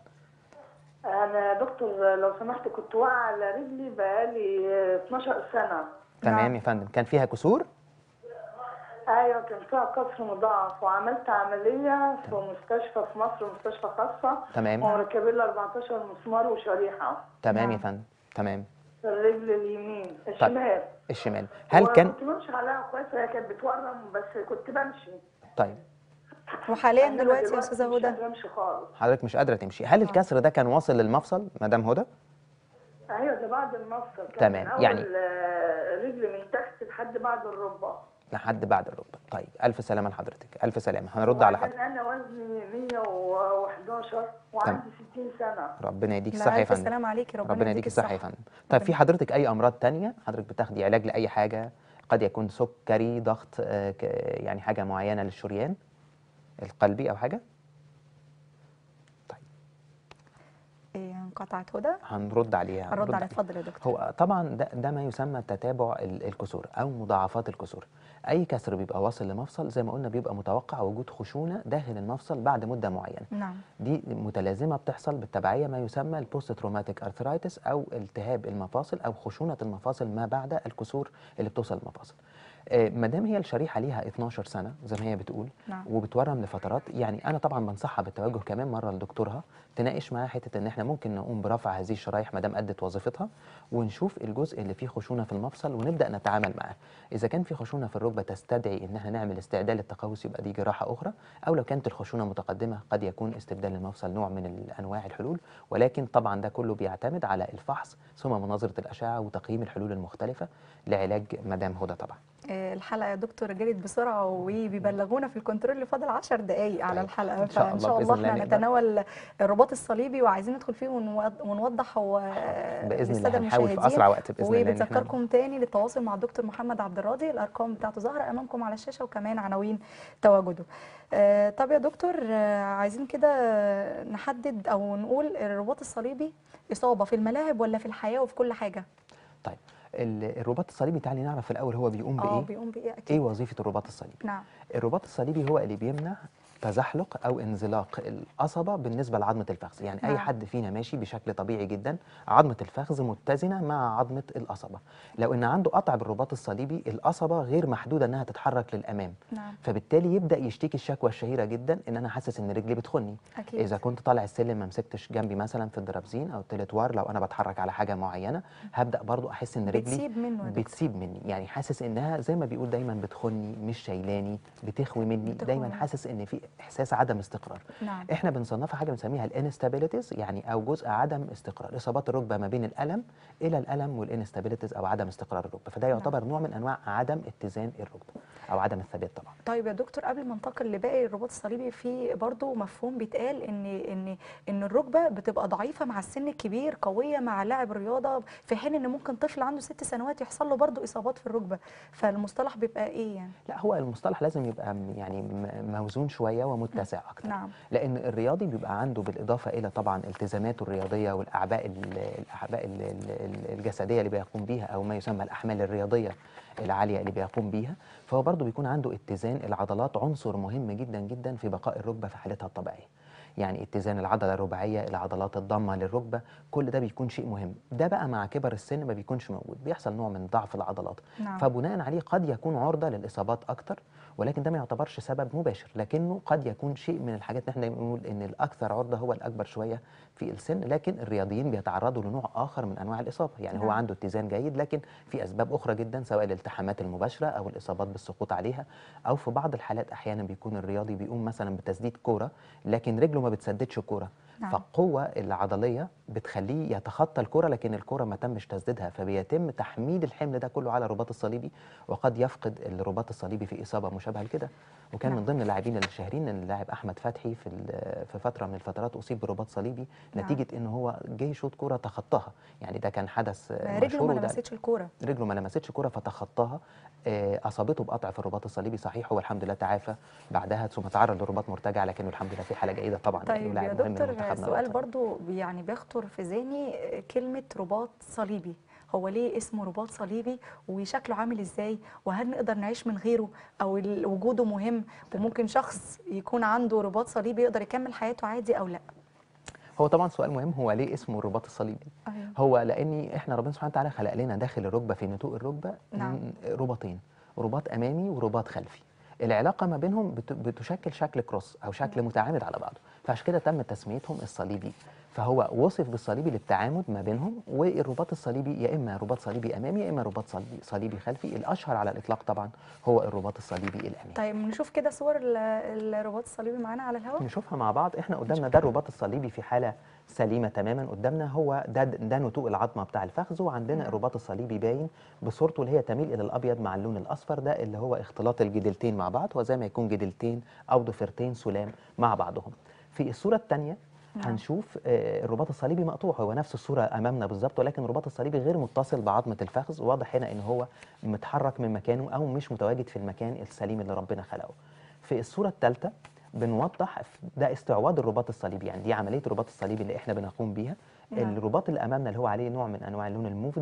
انا دكتور لو سمحت كنت واقعه على رجلي بقالي 12 سنه. تمام يا فندم. كان فيها كسور؟ ايوه كان فيها كسر مضاعف، وعملت عمليه في مستشفى في مصر، مستشفى خاصه. تمام. ومركبين لي 14 مسمار وشريحه تمام يا نعم. فندم. تمام. في الرجل اليمين طيب الشمال. الشمال. هل كان وكنت بمشي عليها كويس، هي كانت بتورم بس كنت بمشي. طيب وحاليا انما دلوقتي يا استاذه مش هدى؟ قادره امشي خالص. حضرتك مش قادره تمشي. هل الكسر ده كان واصل للمفصل مدام هدى؟ ايوه ده بعد المفصل، كان تمام. من اول يعني رجل من تحت لحد بعد الركبه. لحد بعد الركبه. طيب الف سلامه لحضرتك، الف سلامه. هنرد على وبعدين حضرتك. انا وزني 111 وعندي 60 سنه. ربنا يديك لا الصحه يا الف فندم. سلام عليكي، ربنا يديك الصحه يا الصحه. فندم. طيب في ربنا- حضرتك اي امراض تانية؟ حضرتك بتاخدي علاج لاي حاجه؟ قد يكون سكري، ضغط، يعني حاجه معينه للشريان القلبي او حاجه؟ انقطعت هدى؟ هنرد عليها. هرد على، اتفضل يا دكتور. هو طبعا ده ما يسمى تتابع الكسور او مضاعفات الكسور. اي كسر بيبقى واصل لمفصل زي ما قلنا بيبقى متوقع وجود خشونه داخل المفصل بعد مده معينه. نعم. دي متلازمه بتحصل بالتبعيه ما يسمى البوست تروماتيك ارثرايتس او التهاب المفاصل او خشونه المفاصل ما بعد الكسور اللي بتوصل للمفاصل. ما دام هي الشريحه ليها 12 سنه زي ما هي بتقول، نعم. وبتورم لفترات، يعني انا طبعا بنصحها بالتوجه كمان مره لدكتورها تناقش معاها حته ان احنا ممكن نقوم برفع هذه الشرايح ما دام ادت وظيفتها، ونشوف الجزء اللي فيه خشونه في المفصل ونبدا نتعامل معاه. اذا كان في خشونه في الركبه تستدعي ان احنا نعمل استعدال للتقوس يبقى دي جراحه اخرى، او لو كانت الخشونه متقدمه قد يكون استبدال المفصل نوع من انواع الحلول، ولكن طبعا ده كله بيعتمد على الفحص ثم مناظره الاشعه وتقييم الحلول المختلفه لعلاج مدام هدى طبعا. الحلقه يا دكتور جريت بسرعه، وبيبلغونا في الكنترول اللي فاضل 10 دقائق على طيب. الحلقه، إن شاء فان الله شاء الله بإذن الله احنا نقدر. هنتناول الرباط الصليبي وعايزين ندخل فيه ونوضح هو باذن للساده الله هنحاول في المشاهدين. اسرع وقت باذن الله إن إحنا وبتذكركم تاني للتواصل مع الدكتور محمد عبد الراضي، الارقام بتاعته ظاهره امامكم على الشاشه وكمان عناوين تواجده. طب يا دكتور عايزين كده نحدد او نقول الرباط الصليبي اصابه في الملاعب ولا في الحياه وفي كل حاجه؟ طيب الرباط الصليبي تعالي نعرف في الاول هو بيقوم بايه؟ بيقوم بايه ايه اكيد. وظيفه الرباط الصليبي؟ نعم. الرباط الصليبي هو اللي بيمنع تزحلق او انزلاق القصبه بالنسبه لعظمه الفخذ، يعني اي نعم. حد فينا ماشي بشكل طبيعي جدا عظمه الفخذ متزنه مع عظمه القصبه، لو ان عنده قطع بالرباط الصليبي القصبه غير محدوده انها تتحرك للامام، نعم. فبالتالي يبدا يشتكي الشكوى الشهيره جدا ان انا حاسس ان رجلي بتخني. أكيد. اذا كنت طالع السلم ما مسكتش جنبي مثلا في الدرابزين او التلتوار، لو انا بتحرك على حاجه معينه هبدا برضو احس ان رجلي بتسيب منه يا دكتور. بتسيب مني، يعني حاسس انها زي ما بيقول دايما بتخني، مش شايلاني، بتخوي مني، دايما حاسس ان في احساس عدم استقرار. نعم. احنا بنصنفها حاجه بنسميها الانستابيليتيز، يعني او جزء عدم استقرار، اصابات الركبه ما بين الالم الى الالم والانستابيليتيز او عدم استقرار الركبه، فده يعتبر نوع من انواع عدم اتزان الركبه او عدم الثبات طبعا. طيب يا دكتور قبل ما ننتقل لباقي الرباط الصليبي، في برضو مفهوم بيتقال ان الركبه بتبقى ضعيفه مع السن الكبير، قويه مع لاعب رياضه، في حين ان ممكن طفل عنده 6 سنوات يحصل له برضو اصابات في الركبه، فالمصطلح بيبقى ايه يعني؟ لا هو المصطلح لازم يبقى يعني موزون شويه ومتسع اكتر. نعم. لان الرياضي بيبقى عنده بالاضافه الى طبعا التزاماته الرياضيه والاعباء الجسديه اللي بيقوم بيها او ما يسمى الاحمال الرياضيه العاليه اللي بيقوم بيها، فهو برضه بيكون عنده اتزان العضلات عنصر مهم جدا جدا في بقاء الركبه في حالتها الطبيعيه. يعني اتزان العضله الرباعيه، العضلات الضامه للركبه، كل ده بيكون شيء مهم. ده بقى مع كبر السن ما بيكونش موجود، بيحصل نوع من ضعف العضلات. نعم. فبناء عليه قد يكون عرضه للاصابات اكتر، ولكن ده ما يعتبرش سبب مباشر، لكنه قد يكون شيء من الحاجات اللي احنا بنقول ان الاكثر عرضه هو الاكبر شويه في السن، لكن الرياضيين بيتعرضوا لنوع اخر من انواع الاصابه، يعني هو نعم. عنده اتزان جيد لكن في اسباب اخرى جدا سواء الالتحامات المباشره او الاصابات بالسقوط عليها، او في بعض الحالات احيانا بيكون الرياضي بيقوم مثلا بتسديد كوره لكن رجله ما بتسددش كوره. نعم. فالقوه العضليه بتخليه يتخطى الكره لكن الكره ما تمش تسديدها، فبيتم تحميل الحمل ده كله على الرباط الصليبي، وقد يفقد الرباط الصليبي في اصابه مشابهه لكده. وكان نعم. من ضمن اللاعبين الشهيرين اللاعب احمد فتحي في فتره من الفترات اصيب برباط صليبي نتيجه ان هو جه يشوط كوره تخطاها، يعني ده كان حدث رجله مشهور. ما لمستش الكوره، رجله ما لمستش كوره فتخطاها، اصابته بقطع في الرباط الصليبي صحيح، هو الحمد لله تعافى بعدها ثم تعرض لرباط مرتجع لكنه الحمد لله في حاله جيده طبعا. طيب يا مهم دكتور لمنتخبنا سؤال الوطني. برضو يعني بيخطر في ذهني، كلمة رباط صليبي، هو ليه اسمه رباط صليبي وشكله عامل ازاي، وهل نقدر نعيش من غيره او وجوده مهم، وممكن شخص يكون عنده رباط صليبي يقدر يكمل حياته عادي او لا؟ هو طبعا سؤال مهم، هو ليه اسمه الرباط الصليبي؟ أيوه. هو لان احنا ربنا سبحانه وتعالى خلق لنا داخل الركبه في نتوء الركبه نعم. رباطين، رباط امامي ورباط خلفي. العلاقه ما بينهم بتشكل شكل كروس او شكل متعامد على بعضه، فعشان كده تم تسميتهم الصليبي. فهو وصف بالصليبي للتعامد ما بينهم. والرباط الصليبي يا اما رباط صليبي امامي يا اما رباط صليبي خلفي. الاشهر على الاطلاق طبعا هو الرباط الصليبي الامامي. طيب نشوف كده صور الرباط الصليبي معانا على الهواء. نشوفها مع بعض. احنا قدامنا ده الرباط الصليبي في حاله سليمه تماما. قدامنا هو ده نتوء العظمه بتاع الفخذ، وعندنا الرباط الصليبي باين بصورته اللي هي تميل الى الابيض مع اللون الاصفر، ده اللي هو اختلاط الجدلتين مع بعض، وزي ما يكون جدلتين او ضفيرتين سلام مع بعضهم. في الصوره الثانيه هنشوف الرباط الصليبي مقطوع، هو نفس الصوره امامنا بالظبط، ولكن الرباط الصليبي غير متصل بعظمه الفخذ. واضح هنا ان هو متحرك من مكانه او مش متواجد في المكان السليم اللي ربنا خلقه. في الصوره الثالثه بنوضح ده استعواض الرباط الصليبي، يعني دي عمليه الرباط الصليبي اللي احنا بنقوم بيها. نعم. الرباط اللي امامنا اللي هو عليه نوع من انواع اللون الموف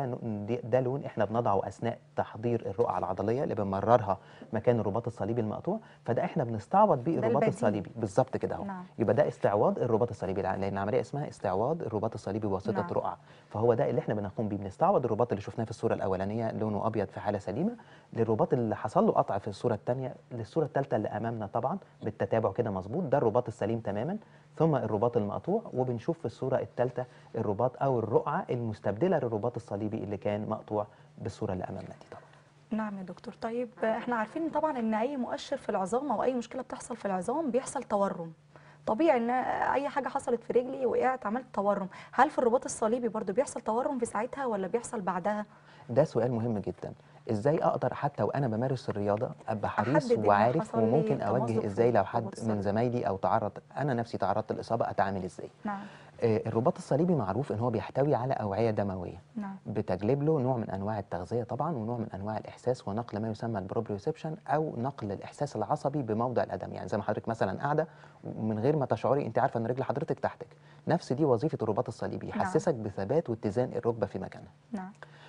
ده لون احنا بنضعه اثناء تحضير الرقعه العضليه اللي بنمررها مكان الرباط الصليبي المقطوع، فده احنا بنستعوض بيه ده الرباط البديل. الصليبي بالظبط كده اهو. نعم. يبقى ده استعواض الرباط الصليبي، لان عمليه اسمها استعواض الرباط الصليبي بواسطه نعم. رقعه. فهو ده اللي احنا بنقوم بيه، بنستعوض الرباط اللي شفناه في الصوره الاولانيه لونه ابيض في حاله سليمه للرباط اللي حصل له قطع في الصوره الثانيه للصوره الثالثه اللي امامنا طبعا بالتتابع كده مظبوط. ده الرباط السليم تماما، ثم الرباط المقطوع، وبنشوف في الصوره الثالثه الرباط او الرقعه المستبدله للرباط الصليبي اللي كان مقطوع بالصوره اللي امامنا دي طبعا. نعم يا دكتور. طيب احنا عارفين طبعا ان اي مؤشر في العظام او اي مشكله بتحصل في العظام بيحصل تورم. طبيعي ان اي حاجه حصلت في رجلي وقعت عملت تورم، هل في الرباط الصليبي برضو بيحصل تورم في ساعتها ولا بيحصل بعدها؟ ده سؤال مهم جدا. ازاي اقدر حتى وانا بمارس الرياضه ابقى حريص احدد ان وعارف حصل لي وممكن تمزق اوجه في ازاي لو الرباط حد من الصليبي؟ زمايلي او انا نفسي تعرضت للاصابه اتعامل ازاي؟ نعم. الرباط الصليبي معروف ان هو بيحتوي على اوعيه دمويه نعم. بتجلب له نوع من انواع التغذيه طبعا، ونوع من انواع الاحساس ونقل ما يسمى البروبريوسبشن او نقل الاحساس العصبي بموضع القدم. يعني زي ما حضرتك مثلا قاعده ومن غير ما تشعري انت عارفه ان رجل حضرتك تحتك، نفس دي وظيفه الرباط الصليبي، يحسسك بثبات واتزان الركبه في مكانها. نعم.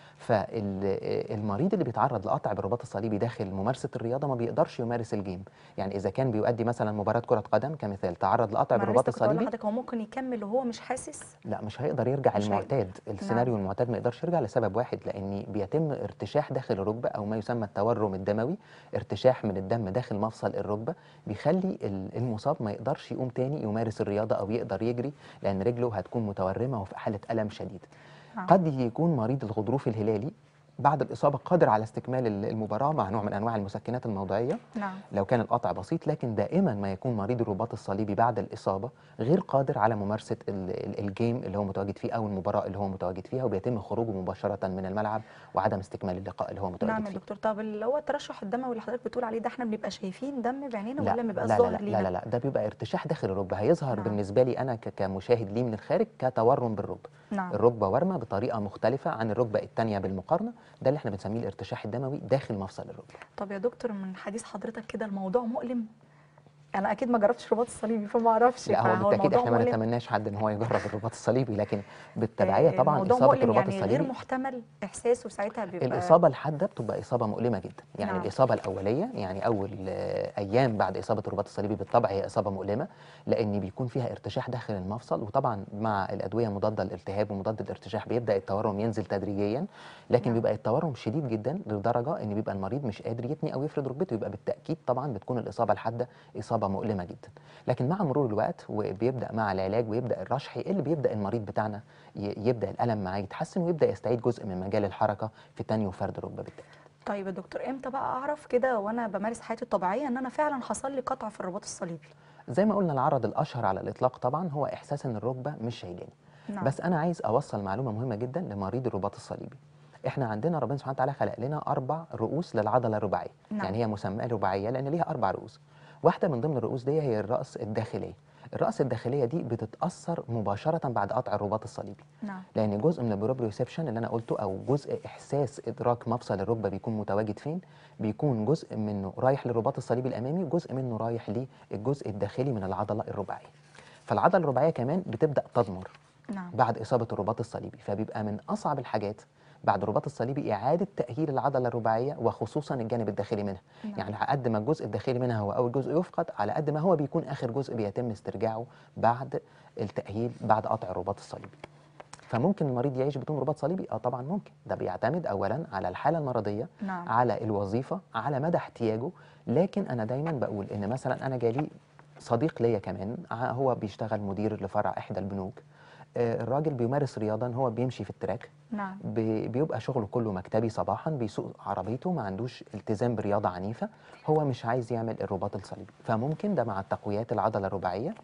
فالمريض اللي بيتعرض لقطع بالرباط الصليبي داخل ممارسه الرياضه ما بيقدرش يمارس الجيم. يعني اذا كان بيؤدي مثلا مباراه كره قدم كمثال تعرض لقطع ما انا بالرباط لسه كنت هقول الصليبي، لحضرتك هو ممكن يكمل وهو مش حاسس؟ لا مش هيقدر يرجع مش هيقدر. المعتاد. السيناريو المعتاد ما يقدرش يرجع لسبب واحد، لان بيتم ارتشاح داخل الركبه او ما يسمى التورم الدموي، ارتشاح من الدم داخل مفصل الركبه بيخلي المصاب ما يقدرش يقوم تاني يمارس الرياضه او يقدر يجري، لان رجله هتكون متورمه وفي حاله الم شديد. نعم. قد يكون مريض الغضروف الهلالي بعد الإصابة قادر على استكمال المباراة مع نوع من أنواع المسكنات الموضعية نعم. لو كان القطع بسيط، لكن دائما ما يكون مريض الرباط الصليبي بعد الإصابة غير قادر على ممارسة الجيم اللي هو متواجد فيه أو المباراة اللي هو متواجد فيها، وبيتم خروجه مباشرة من الملعب وعدم استكمال اللقاء اللي هو متواجد نعم يا فيه. دكتور. طب اللي هو الترشح الدموي اللي حضرتك بتقول عليه ده احنا بنبقى شايفين دم بعينينا لا ولا ما بيبقاش لا لا ظاهر لا, لينا؟ لا لا لا ده بيبقى ارتشاح داخل الركبة، هيظهر نعم. بالنسبة لي أنا كمشاهد ليه من الخارج كتورم بالركبة. نعم. الركبة ورمة بطريقة مختلفة عن الركبة الثانية بالمقارنة، ده اللي احنا بنسميه الارتشاح الدموي داخل مفصل الركبة. طب يا دكتور من حديث حضرتك كده الموضوع مؤلم؟ انا اكيد ما جربتش رباط الصليبي فما اعرفش، لا هو فهو بالتاكيد الموضوع احنا ما مؤلم؟ نتمناش حد ان هو يجرب الرباط الصليبي، لكن بالتبعيه طبعا الموضوع اصابه مؤلم الرباط يعني غير الصليبي محتمل احساسه ساعتها بيبقى؟ الاصابه الحاده بتبقى اصابه مؤلمه جدا. يعني نعم. الاصابه الاوليه يعني اول ايام بعد اصابه الرباط الصليبي بالطبع هي اصابه مؤلمه، لان بيكون فيها ارتشاح داخل المفصل، وطبعا مع الادويه مضاده للالتهاب ومضاد الارتشاح بيبدا التورم ينزل تدريجيا، لكن نعم. بيبقى التورم شديد جدا لدرجه ان بيبقى المريض مش قادر يتني او يفرد ركبته، يبقى بالتاكيد طبعا بتكون الاصابه الحاده اصابه مؤلمه جدا. لكن مع مرور الوقت وبيبدا مع العلاج ويبدا الرشح اللي بيبدا المريض بتاعنا يبدا الالم معاه يتحسن ويبدا يستعيد جزء من مجال الحركه في تاني وفرد ركبه بالتالي. طيب يا دكتور امتى بقى اعرف كده وانا بمارس حياتي الطبيعيه ان انا فعلا حصل لي قطع في الرباط الصليبي؟ زي ما قلنا العرض الاشهر على الاطلاق طبعا هو احساس ان الركبه مش شايلاني. نعم. بس انا عايز اوصل معلومه مهمه جدا لمريض الرباط الصليبي. احنا عندنا ربنا سبحانه وتعالى خلق لنا 4 رؤوس للعضله الرباعيه. نعم. يعني هي مسماه رباعيه لان ليها 4 رؤوس. واحده من ضمن الرؤوس دي هي الراس الداخليه. الراس الداخليه دي بتتاثر مباشره بعد قطع الرباط الصليبي. نعم. لان جزء من البروبريوسبشن اللي انا قلته او جزء احساس ادراك مفصل الركبه بيكون متواجد فين، بيكون جزء منه رايح للرباط الصليبي الامامي وجزء منه رايح للجزء الداخلي من العضله الرباعيه. فالعضله الرباعيه كمان بتبدا تضمر نعم. بعد اصابه الرباط الصليبي، فبيبقى من اصعب الحاجات بعد الرباط الصليبي اعاده تاهيل العضله الرباعيه وخصوصا الجانب الداخلي منها. نعم. يعني على قد ما الجزء الداخلي منها هو اول جزء يفقد، على قد ما هو بيكون اخر جزء بيتم استرجاعه بعد التاهيل بعد قطع الرباط الصليبي. فممكن المريض يعيش بدون رباط صليبي؟ اه طبعا ممكن. ده بيعتمد اولا على الحاله المرضيه، نعم. على الوظيفه، على مدى احتياجه. لكن انا دايما بقول ان مثلا انا جالي صديق ليا كمان هو بيشتغل مدير لفرع احدى البنوك. الراجل بيمارس رياضه، هو بيمشي في التراك، نعم. بيبقى شغله كله مكتبي صباحا، بيسوق عربيته، ما عندوش التزام برياضه عنيفه، هو مش عايز يعمل الرباط الصليبي. فممكن ده مع تقويات العضله الرباعيه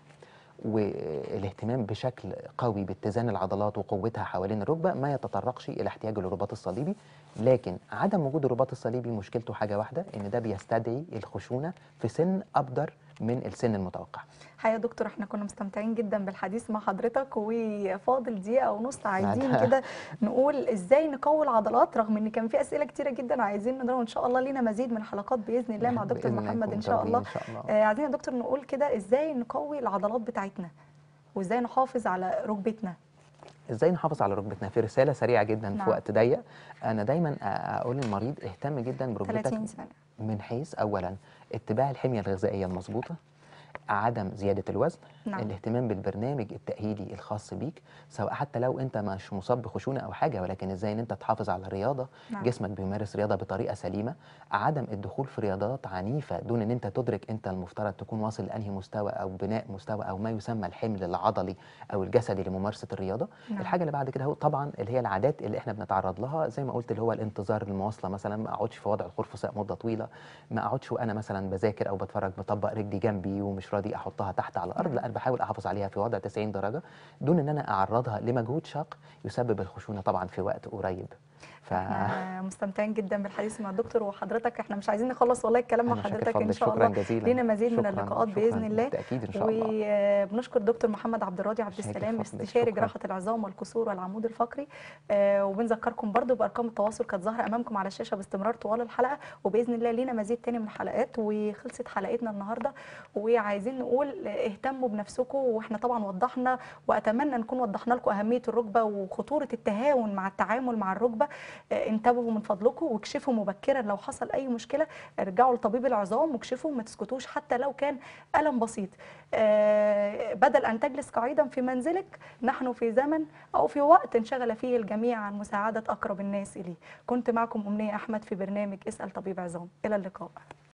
والاهتمام بشكل قوي باتزان العضلات وقوتها حوالين الركبه ما يتطرقش الى احتياجه للرباط الصليبي. لكن عدم وجود الرباط الصليبي مشكلته حاجه واحده، ان ده بيستدعي الخشونه في سن ابدر من السن المتوقع. حقيقة يا دكتور احنا كنا مستمتعين جدا بالحديث مع حضرتك، وفاضل دقيقة ونص عايزين بعد- كده نقول ازاي نقوي العضلات، رغم ان كان في اسئلة كتيرة جدا عايزين نضربها، وان شاء الله لينا مزيد من الحلقات بإذن الله مع دكتور بإذن الله محمد نكون ان شاء متواجدين الله. ان شاء الله. عايزين يا دكتور نقول كده ازاي نقوي العضلات بتاعتنا، وازاي نحافظ على ركبتنا. ازاي نحافظ على ركبتنا في رساله سريعه جدا نعم. في وقت ضيق. انا دايما اقول للمريض اهتم جدا بركبتك 30 ثانية. من حيث اولا اتباع الحميه الغذائيه المظبوطه، عدم زياده الوزن، نعم. الاهتمام بالبرنامج التاهيلي الخاص بيك، سواء حتى لو انت مش مصاب بخشونه او حاجه، ولكن ازاي ان انت تحافظ على رياضه، نعم. جسمك بيمارس رياضه بطريقه سليمه، عدم الدخول في رياضات عنيفه دون ان انت تدرك انت المفترض تكون واصل لانهي مستوى او بناء مستوى او ما يسمى الحمل العضلي او الجسدي لممارسه الرياضه. نعم. الحاجه اللي بعد كده هو طبعا اللي هي العادات اللي احنا بنتعرض لها، زي ما قلت اللي هو الانتظار المواصله مثلا، ما اقعدش في وضع الخرفساء مده طويله، ما اقعدش وانا مثلا بذاكر او بتفرج مطبق رجلي جنبي ومش راضي احطها تحت على الارض، لا انا بحاول احافظ عليها في وضع 90 درجه دون ان انا اعرضها لمجهود شاق يسبب الخشونه طبعا في وقت قريب. احنا مستمتعين جدا بالحديث مع الدكتور وحضرتك، احنا مش عايزين نخلص والله الكلام مع أنا شاكر حضرتك ان فضلك، شاء شكرا الله جزيلا. لينا مزيد من شكراً- اللقاءات شكراً باذن الله. بالتاكيد ان شاء الله. وبنشكر دكتور محمد عبد الراضي عبد شاكر السلام فضلك، استشاري شكراً. جراحه العظام والكسور والعمود الفقري. وبنذكركم برضو بارقام التواصل كانت ظاهره امامكم على الشاشه باستمرار طوال الحلقه، وباذن الله لينا مزيد تاني من الحلقات. وخلصت حلقتنا النهارده، وعايزين نقول اهتموا بنفسكم، واحنا طبعا وضحنا واتمنى نكون وضحنا لكم اهميه الركبه وخطوره التهاون مع التعامل مع الركبه. انتبهوا من فضلكم واكشفوا مبكرا لو حصل اي مشكله، ارجعوا لطبيب العظام واكشفوا، ما تسكتوش حتى لو كان الم بسيط. بدل ان تجلس قعيدا في منزلك، نحن في زمن او في وقت انشغل فيه الجميع عن مساعده اقرب الناس اليه. كنت معكم امنيه احمد في برنامج اسال طبيب عظام، الى اللقاء.